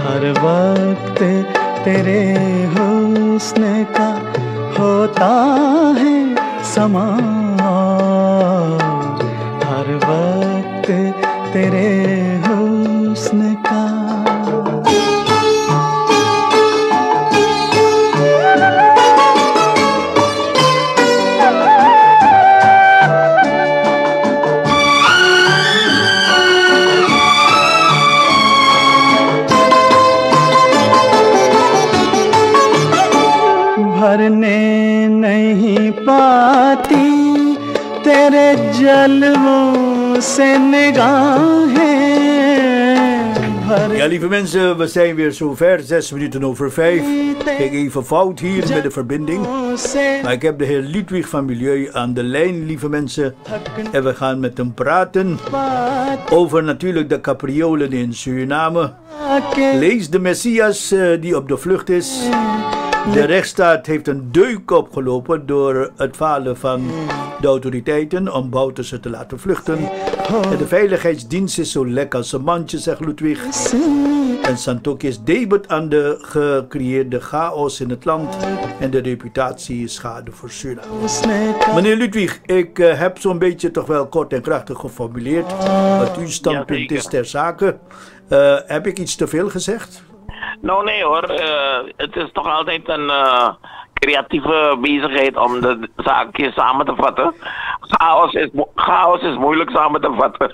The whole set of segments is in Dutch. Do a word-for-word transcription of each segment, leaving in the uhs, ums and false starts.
हर वक्त तेरे हुस्न का होता है समा, हर वक्त तेरे हुस्न का। भरने नहीं पाती तेरे जलवों से निगाहें। Ja, lieve mensen, we zijn weer zover. Zes minuten over vijf. Kijk, even fout hier met de verbinding. Maar ik heb de heer Ludwig van Milieu aan de lijn, lieve mensen. En we gaan met hem praten over natuurlijk de capriolen in Suriname. Lees de Messias uh, die op de vlucht is. De rechtsstaat heeft een deuk opgelopen door het falen van de autoriteiten om Bouterse te laten vluchten. En de veiligheidsdienst is zo lek als een mandje, zegt Ludwig. En Santokki is debet aan de gecreëerde chaos in het land en de reputatie is schade voor Suriname. Meneer Ludwig, ik uh, heb zo'n beetje toch wel kort en krachtig geformuleerd wat uw standpunt is ter zake. Uh, heb ik iets te veel gezegd? Nou nee hoor, uh, het is toch altijd een uh, creatieve bezigheid om de zaakjes samen te vatten. Chaos is, chaos is moeilijk samen te vatten.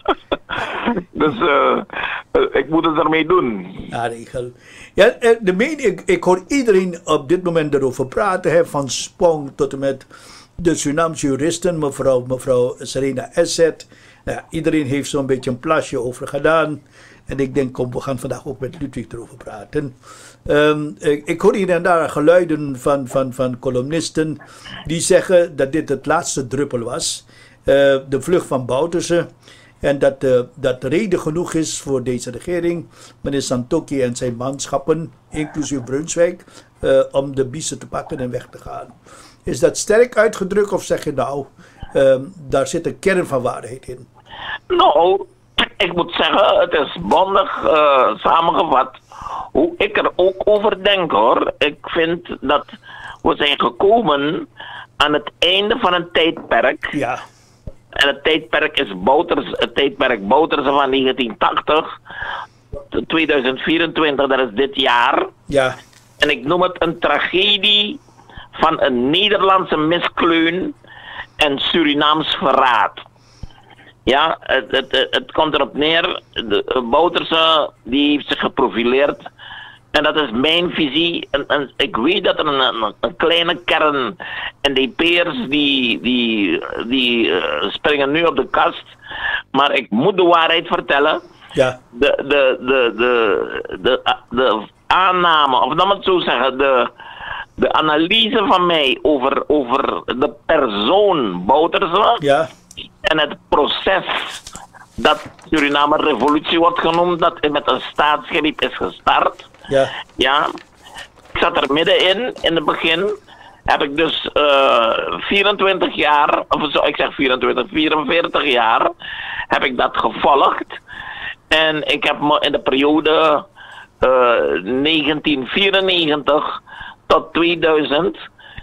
Dus uh, ik moet het ermee doen. Ja, regel. Ja, de meen, ik, ik hoor iedereen op dit moment erover praten, hè, van Spong tot en met de Surinaamse juristen, mevrouw, mevrouw Serena Esset. Nou, iedereen heeft zo'n beetje een plasje over gedaan. En ik denk, kom, we gaan vandaag ook met Ludwig erover praten. Um, ik, ik hoor hier en daar geluiden van, van, van columnisten die zeggen dat dit het laatste druppel was. Uh, de vlucht van Bouterse. En dat, uh, dat reden genoeg is voor deze regering, meneer Santokki en zijn manschappen, inclusief Brunswijk, uh, om de biezen te pakken en weg te gaan. Is dat sterk uitgedrukt of zeg je nou, uh, daar zit een kern van waarheid in? Nou, ik moet zeggen, het is bondig uh, samengevat. Hoe ik er ook over denk hoor. Ik vind dat we zijn gekomen aan het einde van een tijdperk. Ja. En het tijdperk is Bouters, het tijdperk Bouterse van negentien tachtig tot tweeduizend vierentwintig, dat is dit jaar. Ja. En ik noem het een tragedie van een Nederlandse miskleun en Surinaams verraad. Ja, het, het, het, het komt erop neer, de Bouterse die heeft zich geprofileerd. En dat is mijn visie. En, en ik weet dat er een, een, een kleine kern N D P'ers die, die, die uh, springen nu op de kast. Maar ik moet de waarheid vertellen. Ja. De, de, de, de, de, de, de aanname, of dan moet ik zo zeggen, de, de analyse van mij over, over de persoon Bouterse. Ja. En het proces dat Suriname revolutie wordt genoemd, dat met een staatsgreep is gestart. Ja. Ja. Ik zat er middenin, in het begin heb ik dus uh, vierentwintig jaar, of zo, ik zeg vierentwintig, vierenveertig jaar, heb ik dat gevolgd. En ik heb me in de periode uh, negentien vierennegentig tot tweeduizend,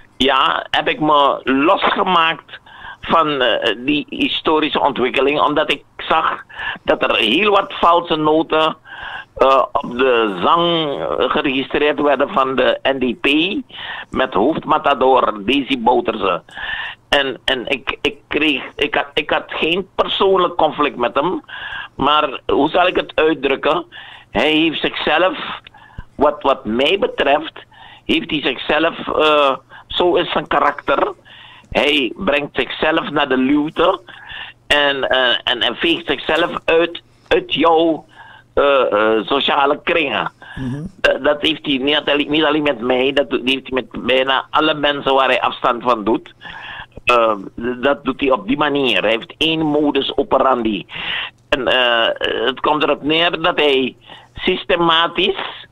ja, heb ik me losgemaakt van uh, die historische ontwikkeling, omdat ik zag dat er heel wat valse noten uh, op de zang geregistreerd werden van de N D P met hoofdmatador Desi Bouterse. En, en ik, ik kreeg, ik had, ik had geen persoonlijk conflict met hem, maar hoe zal ik het uitdrukken? Hij heeft zichzelf, wat, wat mij betreft, heeft hij zichzelf, uh, zo is zijn karakter. Hij brengt zichzelf naar de luwte en, uh, en, en veegt zichzelf uit, uit jouw uh, uh, sociale kringen. Mm-hmm. Uh, dat heeft hij niet, niet alleen met mij, dat heeft hij met bijna alle mensen waar hij afstand van doet. Uh, dat doet hij op die manier. Hij heeft één modus operandi. En uh, het komt erop neer dat hij systematisch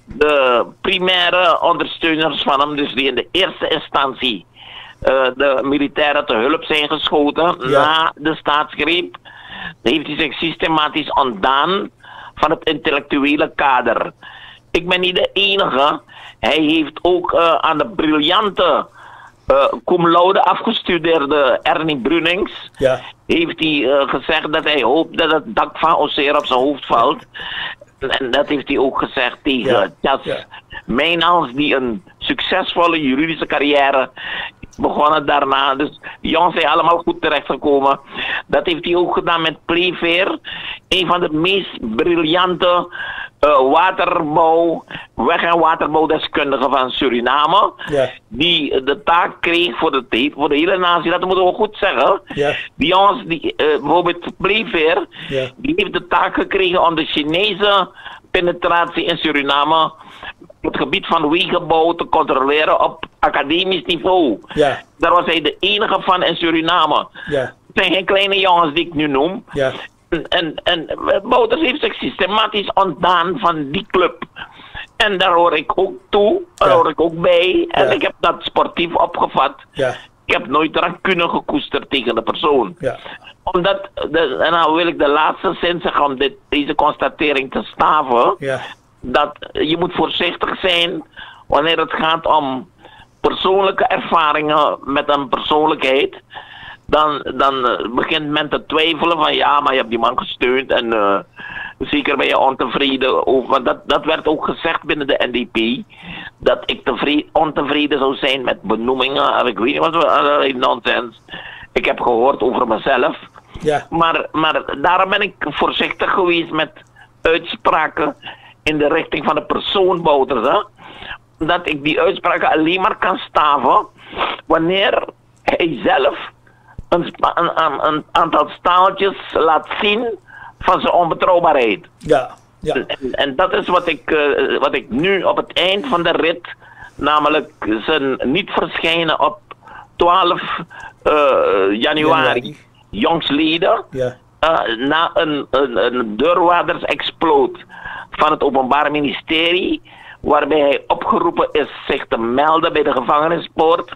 de primaire ondersteuners van hem, dus die in de eerste instantie Uh, de militairen te hulp zijn geschoten, ja, na de staatsgreep, heeft hij zich systematisch ontdaan van het intellectuele kader. ik ben niet de enige. Hij heeft ook uh, aan de briljante uh, cum laude afgestudeerde Ernie Brunings, ja. heeft hij uh, gezegd dat hij hoopt dat het dak van Oseer op zijn hoofd valt. En dat heeft hij ook gezegd tegen ja. Chas ja. Mijnans, die een succesvolle juridische carrière begonnen daarna. Dus die jongens zijn allemaal goed terechtgekomen. Dat heeft hij ook gedaan met Playfair. Een van de meest briljante uh, waterbouw, weg- en waterbouwdeskundigen van Suriname. Ja. Die de taak kreeg voor de, voor de hele natie. Dat moeten we goed zeggen. Ja. Die jongens, die, uh, bijvoorbeeld Playfair, ja. die heeft de taak gekregen om de Chinese penetratie in Suriname op het gebied van wegenbouw te controleren op academisch niveau. Ja. Daar was hij de enige van in Suriname. Ja. Het zijn geen kleine jongens die ik nu noem. Ja. En, en, en Bouters heeft zich systematisch ontdaan van die club. En daar hoor ik ook toe, daar ja. hoor ik ook bij. En ja. ik heb dat sportief opgevat. Ja. Ik heb nooit rancune gekoesterd tegen de persoon. Ja. Omdat, de, en nou wil ik de laatste zin zeggen om dit, deze constatering te staven. Ja. Dat je moet voorzichtig zijn wanneer het gaat om persoonlijke ervaringen met een persoonlijkheid. Dan, dan begint men te twijfelen van ja, maar je hebt die man gesteund en uh, zeker ben je ontevreden over. Want dat, dat werd ook gezegd binnen de N D P. Dat ik tevreden, ontevreden zou zijn met benoemingen en ik weet niet wat, allerlei nonsens. Ik heb gehoord over mezelf. Ja. Maar, maar daarom ben ik voorzichtig geweest met uitspraken in de richting van de persoon Bouters. Hè? Dat ik die uitspraken alleen maar kan staven wanneer hij zelf een, een, een aantal staaltjes laat zien van zijn onbetrouwbaarheid. Ja. Ja. En, en dat is wat ik, uh, wat ik nu op het eind van de rit, namelijk zijn niet verschijnen op twaalf uh, januari, jongsleden, ja. uh, na een, een, een deurwaardersexploot van het Openbaar Ministerie, waarbij hij opgeroepen is zich te melden bij de gevangenispoort.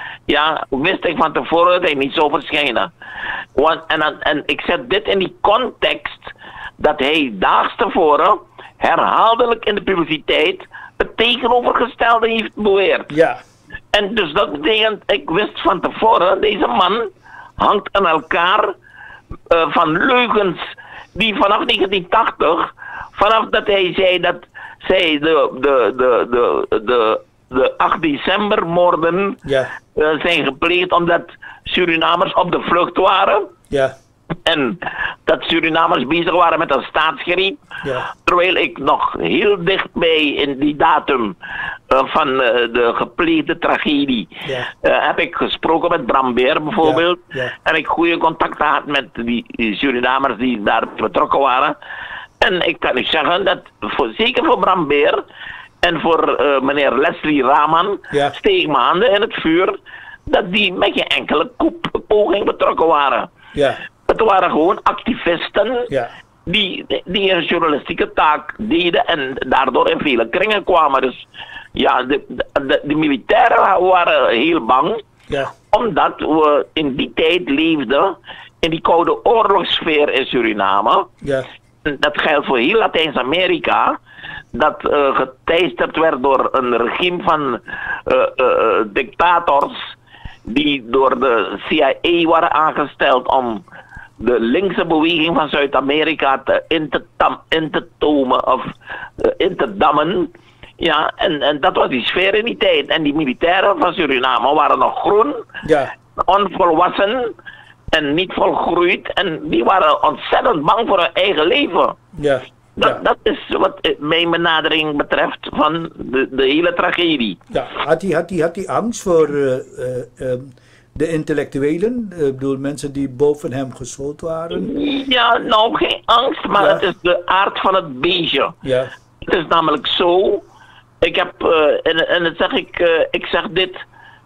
Ja, wist ik van tevoren dat hij niet zou verschijnen. Want, en, en ik zet dit in die context dat hij daags tevoren herhaaldelijk in de publiciteit het tegenovergestelde heeft beweerd. Ja. En dus dat betekent, ik wist van tevoren, deze man hangt aan elkaar uh, van leugens die vanaf negentien tachtig, vanaf dat hij zei dat zij de, de, de, de, de, de acht december moorden ja. uh, zijn gepleegd omdat Surinamers op de vlucht waren. Ja. En dat Surinamers bezig waren met een staatsgreep. Ja. Terwijl ik nog heel dichtbij in die datum uh, van uh, de gepleegde tragedie ja. uh, heb ik gesproken met Bram Beer bijvoorbeeld. Ja. Ja. En ik goede contacten had met die, die Surinamers die daar betrokken waren. En ik kan u zeggen dat voor, zeker voor Bram Beer en voor uh, meneer Leslie Raman ja. steeg mijn handen in het vuur dat die met geen enkele poging betrokken waren. Ja. Het waren gewoon activisten ja. die, die een journalistieke taak deden en daardoor in vele kringen kwamen. Dus ja, de, de, de militairen waren heel bang, ja. omdat we in die tijd leefden in die koude oorlogssfeer in Suriname. Ja. Dat geldt voor heel Latijns-Amerika, dat uh, geteisterd werd door een regime van uh, uh, dictators die door de C I A waren aangesteld om de linkse beweging van Zuid-Amerika te in te, tam, in te tomen of uh, in te dammen. Ja, en, en dat was die sfeer in die tijd. En die militairen van Suriname waren nog groen, ja. onvolwassen en niet volgroeid. En die waren ontzettend bang voor hun eigen leven. Ja. Dat, ja. dat is wat mijn benadering betreft van de, de hele tragedie. Ja, had hij, had hij, had hij angst voor uh, uh, um, de intellectuelen? Ik uh, bedoel, mensen die boven hem geschoold waren? Ja, nou geen angst, maar ja. het is de aard van het beestje. Ja. Het is namelijk zo, ik heb, uh, en, en dat zeg ik, uh, ik zeg dit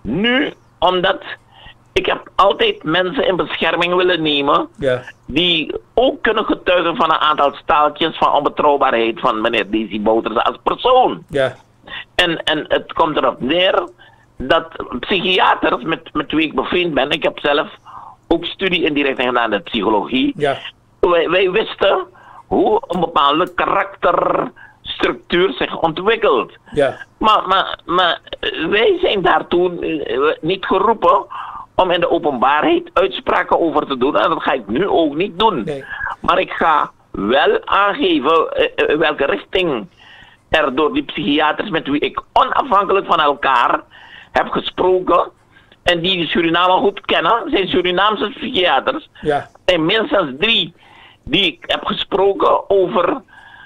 nu omdat ik heb altijd mensen in bescherming willen nemen, ja. die ook kunnen getuigen van een aantal staaltjes van onbetrouwbaarheid van meneer Desi Bouters als persoon. Ja. En, en het komt erop neer dat psychiaters met, met wie ik bevriend ben, ik heb zelf ook studie in die richting gedaan in psychologie, ja. wij, wij wisten hoe een bepaalde karakter structuur zich ontwikkelt. Ja. Maar, maar, maar wij zijn daartoe niet geroepen om in de openbaarheid uitspraken over te doen. En dat ga ik nu ook niet doen. Nee. Maar ik ga wel aangeven uh, welke richting er door die psychiaters met wie ik onafhankelijk van elkaar heb gesproken en die Suriname goed kennen, zijn Surinaamse psychiaters. Ja. Er zijn minstens drie die ik heb gesproken over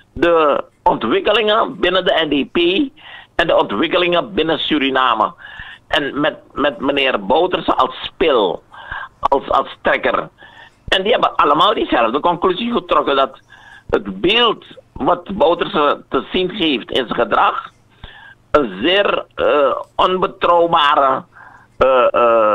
de ontwikkelingen binnen de N D P en de ontwikkelingen binnen Suriname. En met, met meneer Bouterse als spil, als, als trekker. En die hebben allemaal diezelfde conclusie getrokken, dat het beeld wat Bouterse te zien geeft in zijn gedrag een zeer uh, onbetrouwbare uh,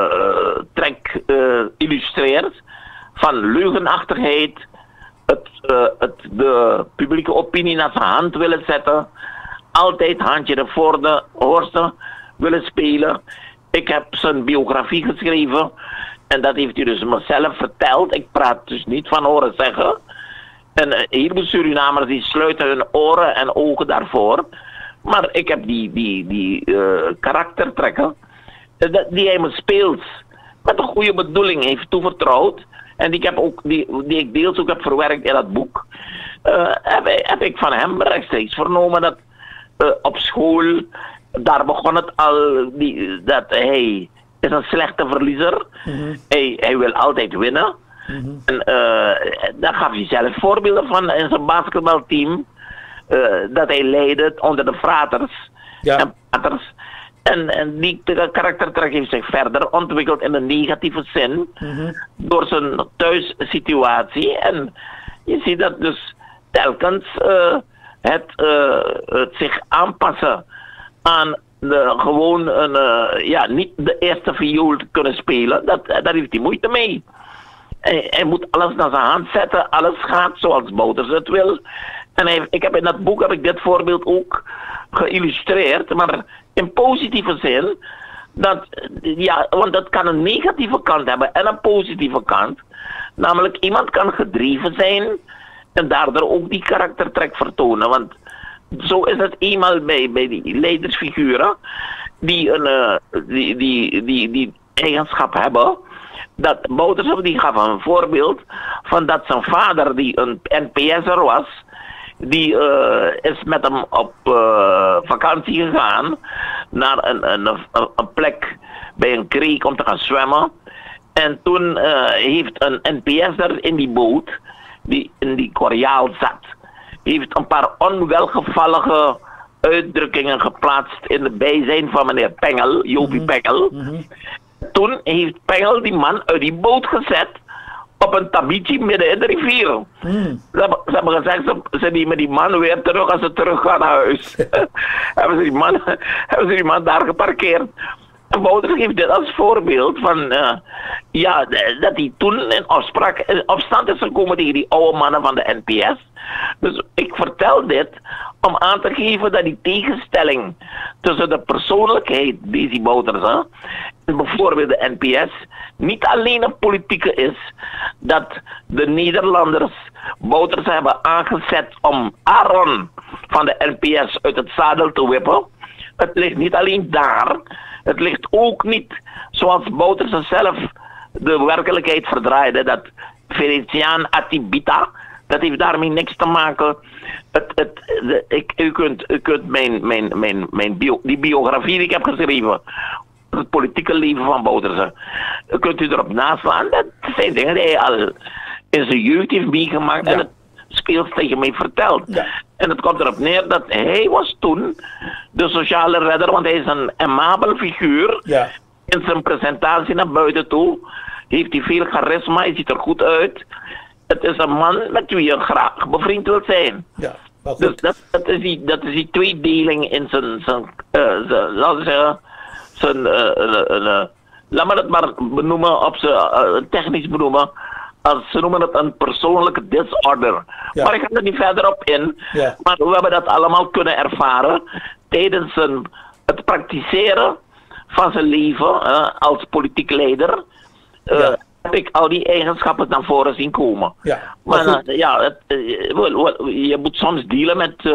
uh, trek uh, illustreert van leugenachtigheid, het, uh, het de publieke opinie naar zijn hand willen zetten, altijd handje de voorde horsten willen spelen. Ik heb zijn biografie geschreven en dat heeft hij dus mezelf verteld. Ik praat dus niet van horen zeggen. En uh, heel veel Surinamers die sluiten hun oren en ogen daarvoor. Maar ik heb die, die, die uh, karaktertrekken uh, die hij me speelt met een goede bedoeling heeft toevertrouwd. En die ik, heb ook, die, die ik deels ook heb verwerkt in dat boek. Uh, heb, heb ik van hem rechtstreeks vernomen dat uh, op school, daar begon het al, die, dat hij is een slechte verliezer. Mm-hmm. Hij, hij wil altijd winnen. Mm-hmm. En uh, daar gaf hij zelf voorbeelden van in zijn basketbalteam. Uh, dat hij leidde onder de fraters ja. en paters. En, en die karaktertrek heeft zich verder ontwikkeld in een negatieve zin. Mm-hmm. Door zijn thuissituatie. En je ziet dat dus telkens uh, het, uh, het zich aanpassen aan de, gewoon een, uh, ja, niet de eerste viool te kunnen spelen. Dat, daar heeft hij moeite mee. Hij, hij moet alles naar zijn hand zetten. Alles gaat zoals Bouterse het wil. En hij, ik heb in dat boek heb ik dit voorbeeld ook geïllustreerd, maar in positieve zin. Dat, ja, want dat kan een negatieve kant hebben en een positieve kant. Namelijk, iemand kan gedreven zijn en daardoor ook die karaktertrek vertonen. Want zo is het eenmaal bij, bij die leidersfiguren die een uh, die, die, die, die eigenschap hebben. Dat Bouterse die gaf een voorbeeld van dat zijn vader, die een N P S'er was, die uh, is met hem op uh, vakantie gegaan naar een, een, een, een plek bij een kreek om te gaan zwemmen. En toen uh, heeft een N P S'er in die boot, die in die Koreaal zat, heeft een paar onwelgevallige uitdrukkingen geplaatst in het bijzijn van meneer Pengel, Jopie mm-hmm. Pengel. Mm-hmm. Toen heeft Pengel die man uit die boot gezet op een tabietje midden in de rivier. Mm. Ze, hebben, ze hebben gezegd, ze, ze nemen die man weer terug als ze terug gaan naar huis. hebben, ze die man, hebben ze die man daar geparkeerd. En Bouterse geeft dit als voorbeeld van, uh, ja, dat hij toen in opspraak, in opstand is gekomen tegen die oude mannen van de N P S. Dus ik vertel dit om aan te geven dat die tegenstelling tussen de persoonlijkheid, deze Bouterse, en bijvoorbeeld de N P S, niet alleen een politieke is, dat de Nederlanders Bouterse hebben aangezet om Aaron van de N P S uit het zadel te wippen. Het ligt niet alleen daar, het ligt ook niet zoals Bouterse zelf de werkelijkheid verdraaide, dat Venetiaan Atibita, dat heeft daarmee niks te maken. Het, het, de, ik, u kunt, u kunt mijn, mijn, mijn, mijn bio, die biografie die ik heb geschreven, het politieke leven van Bouterse, kunt u erop naslaan. Dat zijn dingen die hij al in zijn jeugd heeft meegemaakt ja. en het speels tegen mij verteld. Ja. En het komt erop neer dat hij was toen de sociale redder, want hij is een amabel figuur. Ja. In zijn presentatie naar buiten toe heeft hij veel charisma, hij ziet er goed uit. Het is een man met wie je graag bevriend wilt zijn. Ja, dus dat, dat, is die, dat is die tweedeling in zijn, zijn, uh, zijn laten we zeggen, zijn, uh, uh, uh, uh, laat me het maar benoemen, op zijn, uh, technisch benoemen, als ze noemen het een persoonlijke disorder. Ja. Maar ik ga er niet verder op in. Ja. Maar we hebben dat allemaal kunnen ervaren tijdens een, het praktiseren van zijn leven uh, als politiek leider. Uh, ja. Heb ik al die eigenschappen naar voren zien komen. Ja, maar maar uh, ja, het, uh, je moet soms dealen met uh,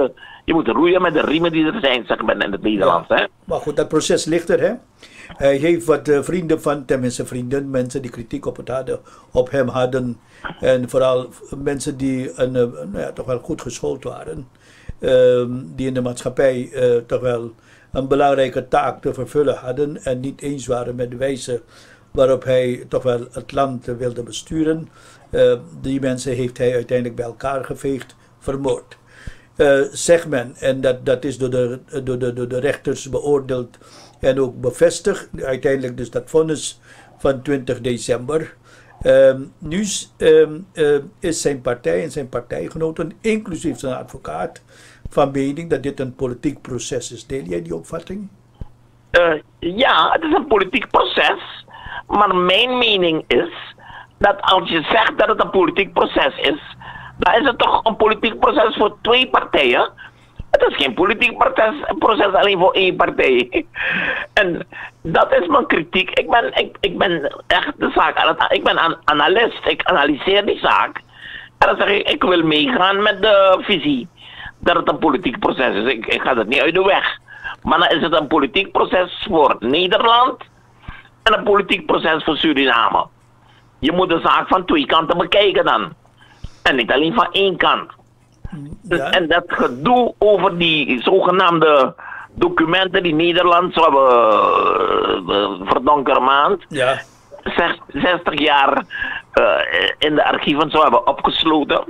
Je moet roeien met de riemen die er zijn, zeg maar in het Nederlands. Ja. Hè? Maar goed, dat proces ligt er, hè. Hij heeft wat uh, vrienden van, tenminste vrienden, mensen die kritiek op, het hadden, op hem hadden. En vooral mensen die een, uh, nou ja, toch wel goed geschoold waren. Uh, die in de maatschappij uh, toch wel een belangrijke taak te vervullen hadden. En niet eens waren met de wijze waarop hij toch wel het land uh, wilde besturen. Uh, die mensen heeft hij uiteindelijk bij elkaar geveegd, vermoord. Uh, zegt men, en dat, dat is door de, door, de, door de rechters beoordeeld en ook bevestigd, uiteindelijk dus dat vonnis van twintig december. Um, nu um, uh, is zijn partij en zijn partijgenoten, inclusief zijn advocaat, van mening dat dit een politiek proces is. Deel jij die opvatting? Uh, ja, het is een politiek proces, maar mijn mening is dat als je zegt dat het een politiek proces is, dan is het toch een politiek proces voor twee partijen. Het is geen politiek proces, proces alleen voor één partij. En dat is mijn kritiek. Ik ben, ik, ik ben echt de zaak aan het, ik ben an, analist. Ik analyseer die zaak. En dan zeg ik, ik wil meegaan met de visie dat het een politiek proces is. Ik, ik ga dat niet uit de weg. Maar dan is het een politiek proces voor Nederland en een politiek proces voor Suriname. Je moet de zaak van twee kanten bekijken dan. En niet alleen van één kant. Ja. En dat gedoe over die zogenaamde documenten die Nederland zou hebben uh, verdonkermaand, ja. zestig jaar uh, in de archieven zou hebben opgesloten.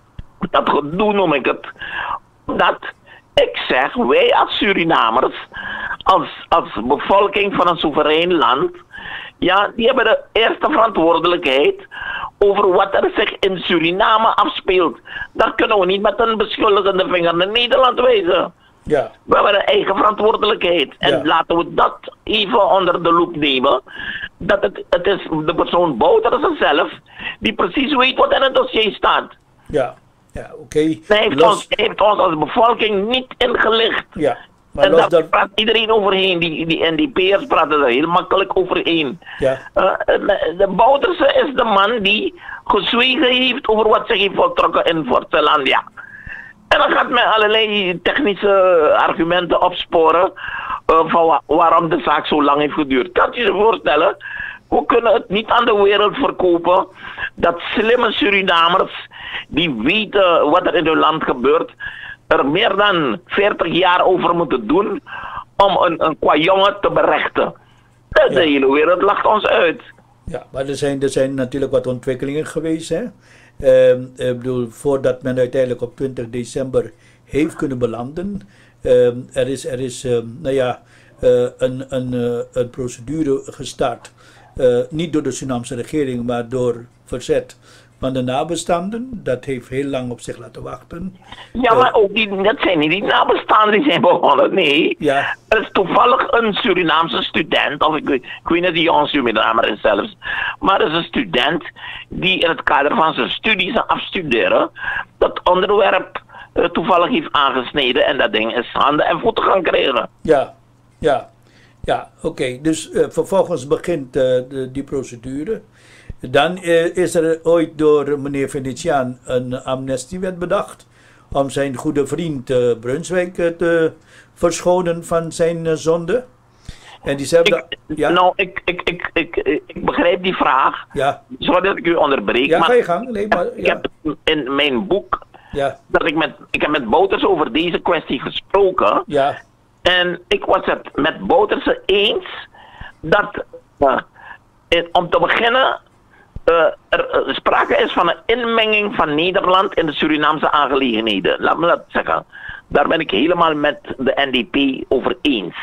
Dat gedoe noem ik het. Dat ik zeg, wij als Surinamers, als, als bevolking van een soeverein land, ja, die hebben de eerste verantwoordelijkheid over wat er zich in Suriname afspeelt. Daar kunnen we niet met een beschuldigende vinger naar Nederland wijzen. Ja. We hebben een eigen verantwoordelijkheid. En ja. laten we dat even onder de loep nemen. Dat het, het is de persoon Bouterse zelf die precies weet wat in het dossier staat. Ja, ja oké. Okay. Hij heeft, Los... ons, heeft ons als bevolking niet ingelicht. Ja. Maar en daar dat... praat iedereen overheen. Die, die N D P'ers praten er heel makkelijk overheen. Ja. Uh, de Bouterse is de man die gezwegen heeft over wat zich heeft voltrokken in Fort Zeelandia. En dan gaat men allerlei technische argumenten opsporen uh, van wa waarom de zaak zo lang heeft geduurd. Kan je je voorstellen? We kunnen het niet aan de wereld verkopen dat slimme Surinamers die weten wat er in hun land gebeurt, er meer dan veertig jaar over moeten doen om een, een kwajongen te berechten. De, ja. de hele wereld lacht ons uit. Ja, maar er zijn, er zijn natuurlijk wat ontwikkelingen geweest, hè. Uh, ik bedoel, voordat men uiteindelijk op twintig december heeft kunnen belanden. Uh, er is, er is uh, nou ja, uh, een, een, uh, een procedure gestart. Uh, niet door de Surinaamse regering, maar door verzet van de nabestaanden. Dat heeft heel lang op zich laten wachten. Ja, maar ook die, dat zijn niet die nabestaanden die zijn begonnen, nee. Ja. Er is toevallig een Surinaamse student, of ik, ik weet niet die jonge Surinamer is zelfs, maar er is een student die in het kader van zijn studies afstuderen, dat onderwerp uh, toevallig heeft aangesneden en dat ding is handen en voeten gaan krijgen. Ja, ja, ja, oké. Okay. Dus uh, vervolgens begint uh, de, die procedure. Dan uh, is er ooit door meneer Venetiaan een amnestiewet bedacht om zijn goede vriend uh, Brunswijk uh, te verschonen van zijn uh, zonde. En diezelfde... Ik, ja? Nou, ik, ik, ik, ik, ik begrijp die vraag. Ja. Sorry dat ik u onderbreek. Ja, maar ga je gang. Nee, maar, ja. Ik heb in mijn boek, ja. dat ik, met, ik heb met Bouterse over deze kwestie gesproken. Ja. En ik was het met Bouterse eens dat, uh, in, om te beginnen, Uh, er uh, sprake is van een inmenging van Nederland in de Surinaamse aangelegenheden. Laat me dat zeggen. Daar ben ik helemaal met de N D P over eens.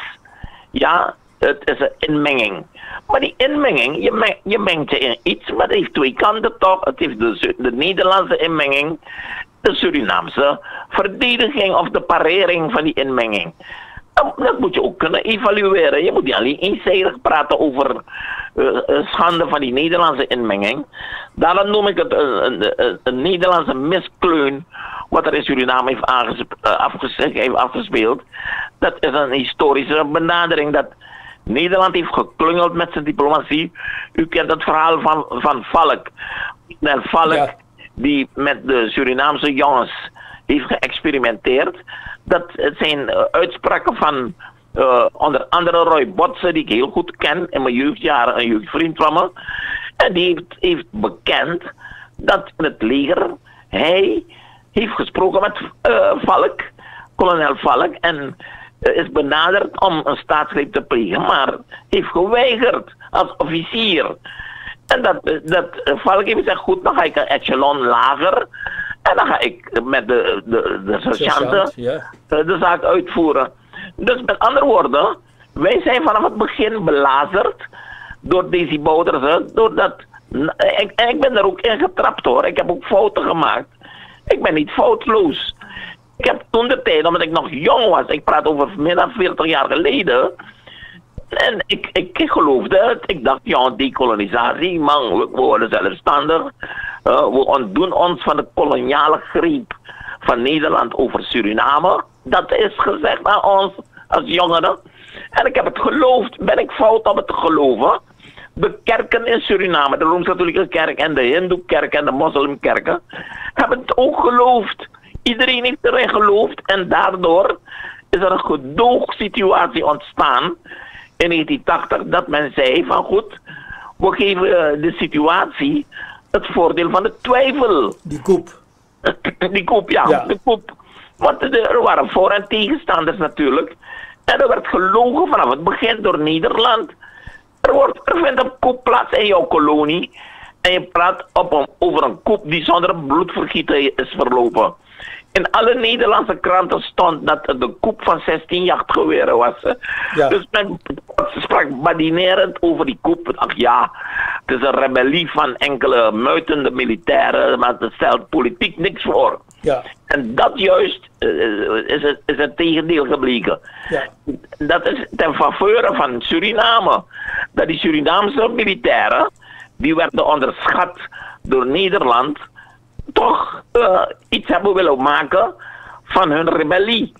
Ja, het is een inmenging. Maar die inmenging, je, meng, je mengt je in iets, maar het heeft twee kanten toch. Het heeft de, de Nederlandse inmenging, de Surinaamse verdediging of de parering van die inmenging. Dat moet je ook kunnen evalueren. Je moet niet alleen eenzijdig praten over uh, schande van die Nederlandse inmenging. Daarom noem ik het een, een, een, een Nederlandse miskleun wat er in Suriname heeft, aangespe uh, afges heeft afgespeeld. Dat is een historische benadering dat Nederland heeft geklungeld met zijn diplomatie. U kent het verhaal van, van Valk. En Valk ja. die met de Surinaamse jongens heeft geëxperimenteerd. Dat zijn uh, uitspraken van uh, onder andere Roy Botsen, die ik heel goed ken in mijn jeugdjaren, een jeugdvriend van me. En die heeft, heeft bekend dat in het leger hij heeft gesproken met uh, Valk, kolonel Valk, en uh, is benaderd om een staatsgreep te plegen, maar heeft geweigerd als officier. En dat, dat uh, Valk heeft gezegd, goed, dan ga ik een echelon lager en dan ga ik met de, de, de sergeanten ja. uh, de zaak uitvoeren. Dus met andere woorden, wij zijn vanaf het begin belazerd door Desi Bouterse, doordat, en, en ik ben er ook in getrapt hoor, ik heb ook fouten gemaakt. Ik ben niet foutloos. Ik heb toen de tijd, omdat ik nog jong was, ik praat over meer dan veertig jaar geleden, en ik, ik geloofde het, ik dacht, ja, dekolonisatie, man, we worden zelfstandig, uh, we ontdoen ons van de koloniale greep van Nederland over Suriname. Dat is gezegd aan ons als jongeren. En ik heb het geloofd. Ben ik fout om het te geloven? De kerken in Suriname, de Rooms-Katholieke kerk en de Hindoe-kerk en de moslimkerken, hebben het ook geloofd. Iedereen heeft erin geloofd en daardoor is er een gedoogsituatie ontstaan in negentien tachtig dat men zei van goed, we geven de situatie het voordeel van de twijfel. Die koep. Die koep, ja, ja. de koep. Want er waren voor- en tegenstanders natuurlijk. En er werd gelogen vanaf het begin door Nederland. Er, wordt, er vindt een koep plaats in jouw kolonie. En je praat op een, over een koep die zonder bloedvergieten is verlopen. In alle Nederlandse kranten stond dat het de koep van zestien jachtgeweren was. Ja. Dus men sprak badinerend over die koep. Ach ja, het is een rebellie van enkele muitende militairen, maar het stelt politiek niks voor. Ja. En dat juist uh, is, het, is het tegendeel gebleken. Ja. Dat is ten faveur van Suriname. Dat die Surinaamse militairen, die werden onderschat door Nederland, toch uh, iets hebben willen maken van hun rebellie.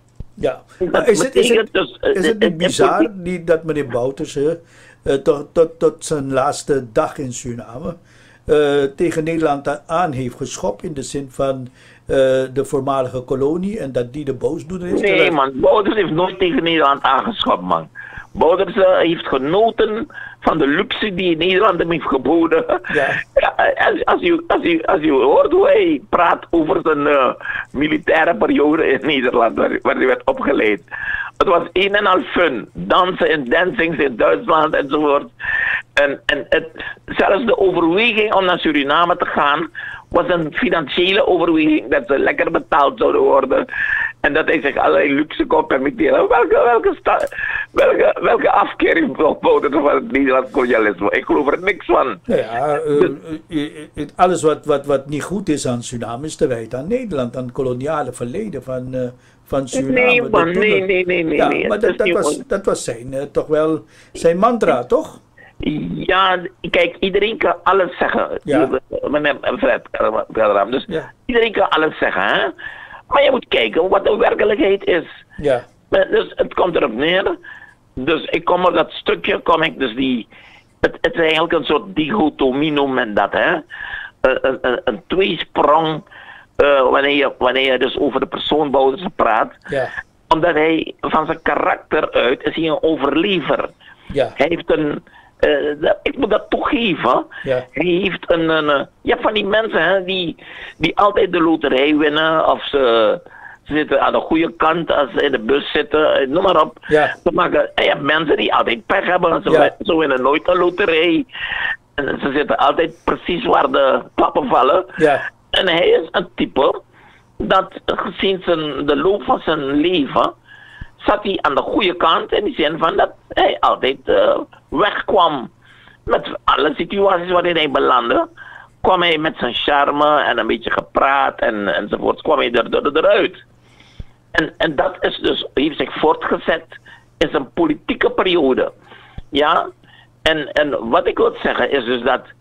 Ja, Dat maar is het, is het, dus, uh, is het niet bizar die, dat meneer Bouterse uh, tot, tot, tot zijn laatste dag in Suriname uh, tegen Nederland aan heeft geschopt in de zin van uh, de voormalige kolonie en dat die de boosdoener is? Nee terwijl... man, Bouterse heeft nooit tegen Nederland aangeschopt man. Bouterse heeft genoten van de luxe die Nederland hem heeft geboden. Ja. Ja, als, als, u, als, u, als u hoort hoe hij praat over zijn uh, militaire periode in Nederland, waar, waar hij werd opgeleid. Het was een en al fun. Dansen en dancings in Duitsland enzovoort. En, en het, zelfs de overweging om naar Suriname te gaan was een financiële overweging dat ze lekker betaald zouden worden. En dat hij zich allerlei luxe kon permitteren. Welke, welke, sta, welke, welke afkering boden van het Nederlands kolonialisme? Ik geloof er niks van. Nou ja, uh, uh, uh, alles wat, wat, wat niet goed is aan Suriname is te wijten aan Nederland, aan het koloniale verleden van, uh, van Suriname. Nee, man, nee, nee, nee, nee. Ja, nee. maar dat, dat, was, dat was zijn, uh, toch wel zijn mantra, toch? Ja, kijk, iedereen kan alles zeggen. Ja. Meneer Fred, dus ja. iedereen kan alles zeggen, hè? Maar je moet kijken wat de werkelijkheid is. Ja. Dus het komt erop neer. Dus ik kom op dat stukje, kom ik dus die... Het, het is eigenlijk een soort dichotomie noemt men dat, hè? Een, een, een tweesprong uh, wanneer, je, wanneer je dus over de persoon Bouterse praat. Ja. Omdat hij van zijn karakter uit is hij een overlever. Ja. Hij heeft een... Uh, dat, ik moet dat toegeven. Ja. Hij heeft een, een, een... Je hebt van die mensen hè, die, die altijd de loterij winnen. Of ze, ze zitten aan de goede kant als ze in de bus zitten. Noem maar op. Ja. Ze maken, en je hebt mensen die altijd pech hebben. Ze, Ja. win, ze winnen nooit een loterij. En ze zitten altijd precies waar de klappen vallen. Ja. En hij is een type dat gezien zijn, de loop van zijn leven... zat hij aan de goede kant in die zin van dat hij altijd uh, wegkwam met alle situaties waarin hij belandde. Kwam hij met zijn charme en een beetje gepraat en, enzovoort, kwam hij er, er, eruit. En, en dat is dus, heeft zich voortgezet in zijn politieke periode. Ja, en, en wat ik wil zeggen is dus dat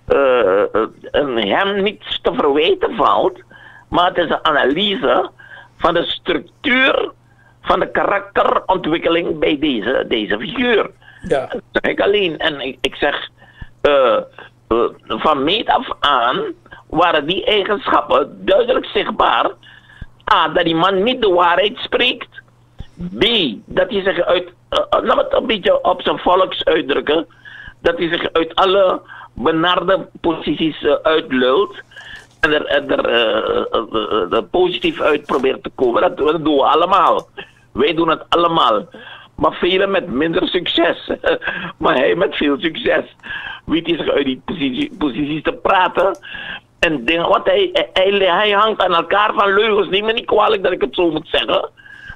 uh, hem niets te verwijten valt, maar het is een analyse van de structuur van de karakterontwikkeling bij deze, deze figuur. Ja. Dat zeg ik alleen. En ik, ik zeg, uh, uh, van meet af aan waren die eigenschappen duidelijk zichtbaar A, dat die man niet de waarheid spreekt. B, dat hij zich uit, uh, laat het een beetje op zijn volks uitdrukken, dat hij zich uit alle benarde posities uh, uitlult en er, er uh, uh, uh, positief uit probeert te komen. Dat, dat doen we allemaal. Wij doen het allemaal. Maar velen met minder succes. Maar hij met veel succes. Weet hij zich uit die positie, posities te praten. En dingen, want hij, hij, hij hangt aan elkaar van leugens. Neem me niet kwalijk dat ik het zo moet zeggen.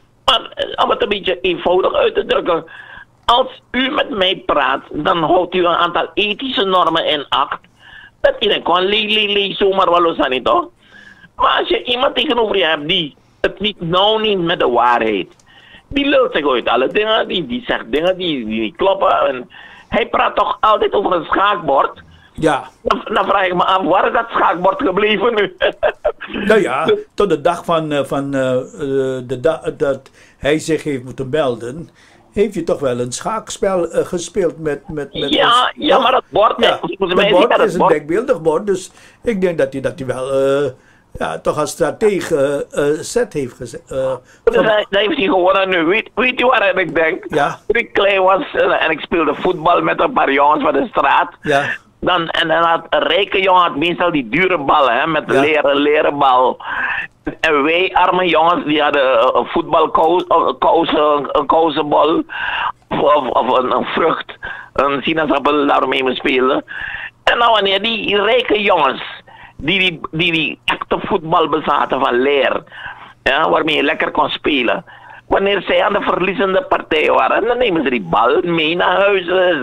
Maar om het een beetje eenvoudig uit te drukken. Als u met mij praat, dan houdt u een aantal ethische normen in acht. Dat iedereen gewoon le, le, le, zomaar wel los aan niet, toch? Maar als je iemand tegenover je hebt die het niet nou neemt met de waarheid. Die lult zich uit alle dingen, die, die zegt dingen die, die niet kloppen. En hij praat toch altijd over een schaakbord. Ja. Dan, dan vraag ik me af, waar is dat schaakbord gebleven nu? Nou ja, tot de dag van, uh, van uh, de da dat hij zich heeft moeten melden, heeft je toch wel een schaakspel uh, gespeeld met, met, met ja, ons. ja, maar dat bord, ja, het bord is een denkbeeldig bord, dus ik denk dat hij, dat hij wel uh, ja, toch als stratege uh, set heeft gezet. Uh, dus hij, hij heeft hij gewonnen nu. Weet, weet je waar ik denk? Ja. Toen ik klein was uh, en ik speelde voetbal met een paar jongens van de straat. Ja. Dan, en dan had een rijke jongen had meestal die dure ballen, hè, met ja. leren, leren bal. En wij arme jongens, die hadden een voetbalkousen, een kousenbal, of, of een, een vrucht, een sinaasappel, daarmee we spelen. En nou wanneer die, die rijke jongens, die die, die die echte voetbal bezaten van leer, ja, waarmee je lekker kon spelen. Wanneer zij aan de verliezende partij waren, dan nemen ze die bal mee naar huis.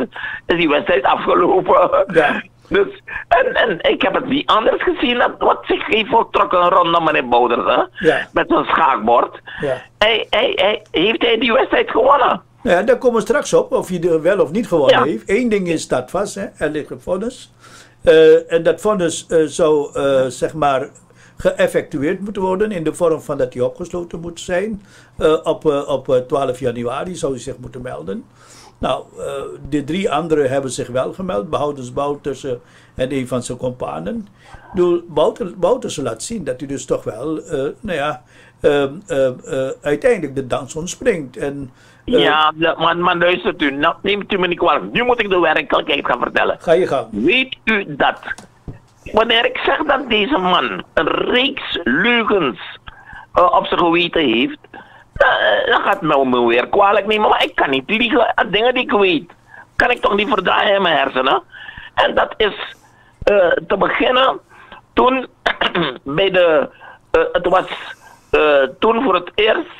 Is die wedstrijd afgelopen. Ja. Dus, en, en ik heb het niet anders gezien dat wat zich heeft voltrokken rondom meneer Bouders. Hè? Ja. Met zijn schaakbord. Ja. Hij, hij, hij, heeft hij die wedstrijd gewonnen? Ja, daar komen we straks op, of hij er wel of niet gewonnen Ja. heeft. Eén ding is dat vast, hè. Er ligt een vonnis. Uh, en dat vonnis uh, zou, uh, zeg maar, geëffectueerd moeten worden in de vorm van dat hij opgesloten moet zijn. Uh, op uh, op uh, twaalf januari zou hij zich moeten melden. Nou, uh, de drie anderen hebben zich wel gemeld, behoudens Bouterse en een van zijn companen. Bouterse laat zien dat hij dus toch wel, uh, nou ja, uh, uh, uh, uiteindelijk de dans ontspringt. En, uh, ja, maar, maar luistert u, nou, neemt u me niet kwalijk. Nu moet ik de werkelijkheid gaan vertellen. Ga je gang. Weet u dat, wanneer ik zeg dat deze man een reeks leugens uh, op zijn geweten heeft, uh, dan gaat men me weer kwalijk nemen. Maar ik kan niet liegen aan dingen die ik weet. Kan ik toch niet verdraaien in mijn hersenen? En dat is uh, te beginnen toen bij de, uh, het was uh, toen voor het eerst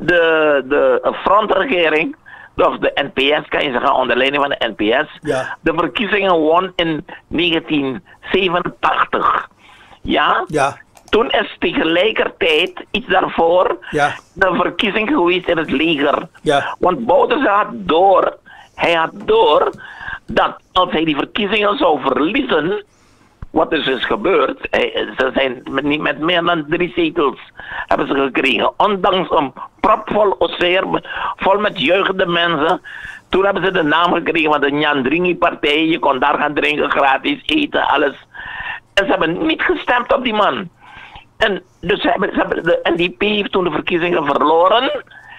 de, de frontregering, of de N P S kan je zeggen, onder leiding van de N P S, ja. de verkiezingen won in negentien zevenentachtig. Ja? Ja. Toen is tegelijkertijd, iets daarvoor, ja. de verkiezing geweest in het leger. Ja. Want Bouterse had door, hij had door, dat als hij die verkiezingen zou verliezen, wat dus is gebeurd, hij, ze zijn met, niet met meer dan drie zetels hebben ze gekregen. Ondanks een propvol osseer, vol met juichende mensen. Toen hebben ze de naam gekregen van de Njandringi-partij. Je kon daar gaan drinken, gratis eten, alles. En ze hebben niet gestemd op die man. En dus ze hebben, ze hebben, de N D P heeft toen de verkiezingen verloren.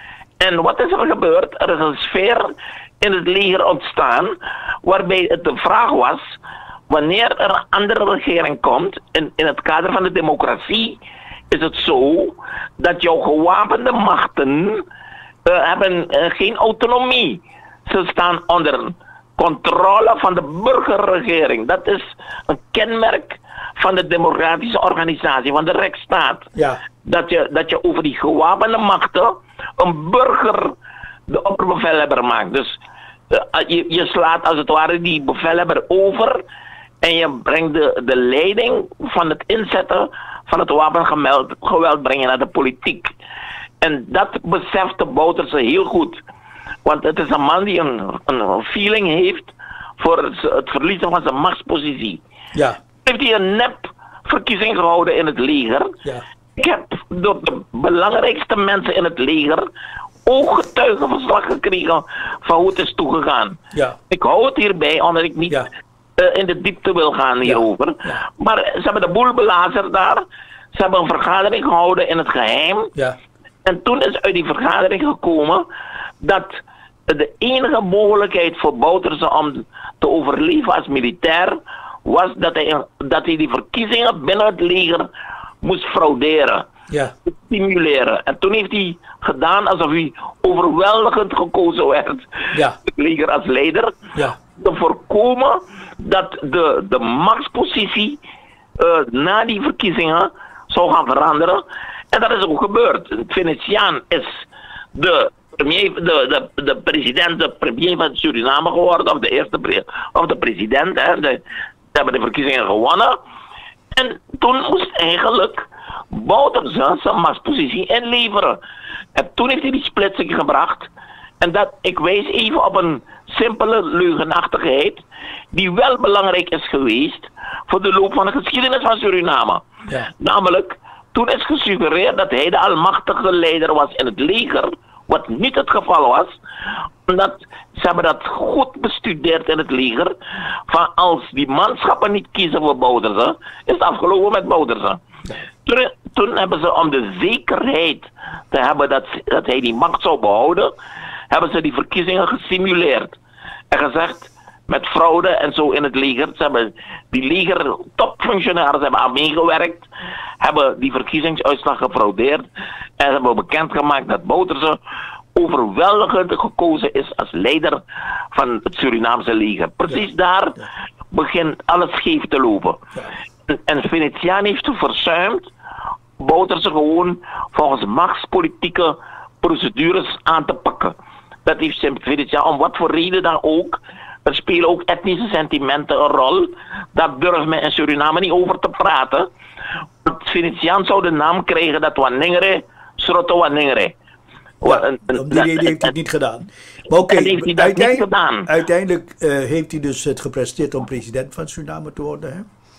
En wat is er gebeurd? Er is een sfeer in het leger ontstaan, waarbij het de vraag was, wanneer er een andere regering komt, in, in het kader van de democratie, is het zo dat jouw gewapende machten uh, hebben uh, geen autonomie. Ze staan onder controle van de burgerregering. Dat is een kenmerk van de democratische organisatie, van de rechtsstaat. Ja. Dat je, dat je over die gewapende machten een burger de opperbevelhebber maakt. Dus uh, je, je slaat als het ware die bevelhebber over en je brengt de, de leiding van het inzetten van het wapengeweld geweld brengen naar de politiek. En dat beseft de Bouterse heel goed. Want het is een man die een, een feeling heeft voor het, het verliezen van zijn machtspositie. Ja. Heeft hij een nep verkiezing gehouden in het leger. Ja. Ik heb door de belangrijkste mensen in het leger ooggetuigenverslag gekregen van hoe het is toegegaan. Ja. Ik hou het hierbij, omdat ik niet ja. uh, in de diepte wil gaan hierover. Ja. Ja. Maar ze hebben de boel belazerd daar. Ze hebben een vergadering gehouden in het geheim. Ja. En toen is uit die vergadering gekomen dat de enige mogelijkheid voor Bouterse om te overleven als militair was dat hij, dat hij die verkiezingen binnen het leger moest frauderen. Ja. Stimuleren. En toen heeft hij gedaan alsof hij overweldigend gekozen werd. Ja. Het leger als leider. Ja. Te voorkomen dat de, de machtspositie uh, na die verkiezingen zou gaan veranderen. En dat is ook gebeurd. Venetiaan is de, premier, de, de, de president, de premier van Suriname geworden. Of de eerste pre, of de president. Hè. De, ze hebben de verkiezingen gewonnen. En toen moest eigenlijk Bouterse zijn machtspositie inleveren. En toen heeft hij die splitsing gebracht. En dat, ik wijs even op een simpele leugenachtigheid die wel belangrijk is geweest voor de loop van de geschiedenis van Suriname. Ja. Namelijk, toen is gesuggereerd dat hij de almachtige leider was in het leger, wat niet het geval was, omdat ze hebben dat goed bestudeerd in het leger, van als die manschappen niet kiezen voor Bouterse, is het afgelopen met Bouterse. Toen, toen hebben ze, om de zekerheid te hebben dat, dat hij die macht zou behouden, hebben ze die verkiezingen gesimuleerd. En gezegd, met fraude en zo in het leger. Ze hebben die leger topfunctionarissen hebben aan meegewerkt, hebben die verkiezingsuitslag gefraudeerd en hebben bekendgemaakt dat Bouterse overweldigend gekozen is als leider van het Surinaamse leger. Precies ja. daar begint alles scheef te lopen. Ja. En Venetiaan heeft verzuimd Bouterse gewoon volgens machtspolitieke procedures aan te pakken. Dat heeft Venetiaan, om wat voor reden dan ook. Er spelen ook etnische sentimenten een rol. Daar durft men in Suriname niet over te praten. Want Venetiaan zou de naam krijgen dat Waningere, Sroto Waningere. Ja, om die reden heeft hij het niet gedaan. Maar oké, okay, uiteindelijk, uiteindelijk uh, heeft hij dus het gepresteerd om president van Suriname te worden. Hè?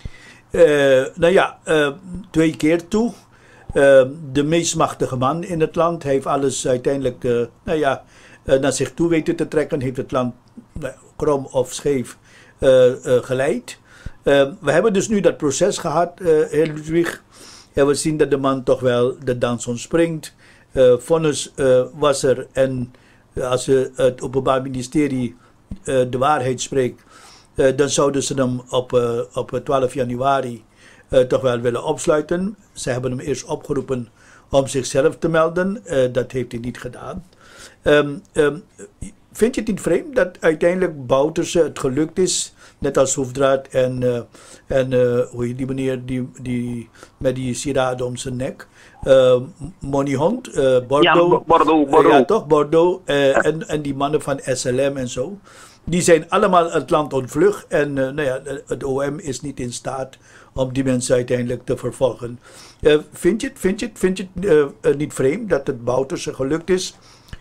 Uh, nou ja, uh, twee keer toe. Uh, de meest machtige man in het land. Hij heeft alles uiteindelijk uh, nou ja, uh, naar zich toe weten te trekken. Heeft het land uh, krom of scheef uh, uh, geleid. Uh, we hebben dus nu dat proces gehad, uh, heer Ludwig. En we zien dat de man toch wel de dans ontspringt. Uh, vonnis uh, was er en uh, als uh, het Openbaar Ministerie uh, de waarheid spreekt, uh, dan zouden ze hem op, uh, op twaalf januari uh, toch wel willen opsluiten. Ze hebben hem eerst opgeroepen om zichzelf te melden. Uh, dat heeft hij niet gedaan. Um, um, vind je het niet vreemd dat uiteindelijk Bouterse het gelukt is, net als Hoefdraad en, uh, en uh, hoe heet die meneer die, die, met die sieraden om zijn nek? Uh, Monihond, uh, Bordeaux, ja, Bordeaux, Bordeaux. Uh, ja toch, Bordeaux uh, en, en die mannen van S L M en zo. Die zijn allemaal het land ontvlucht en uh, nou ja, het O M is niet in staat om die mensen uiteindelijk te vervolgen. Uh, vind je het, vind je het, vind je het uh, uh, niet vreemd dat het Bouterse gelukt is,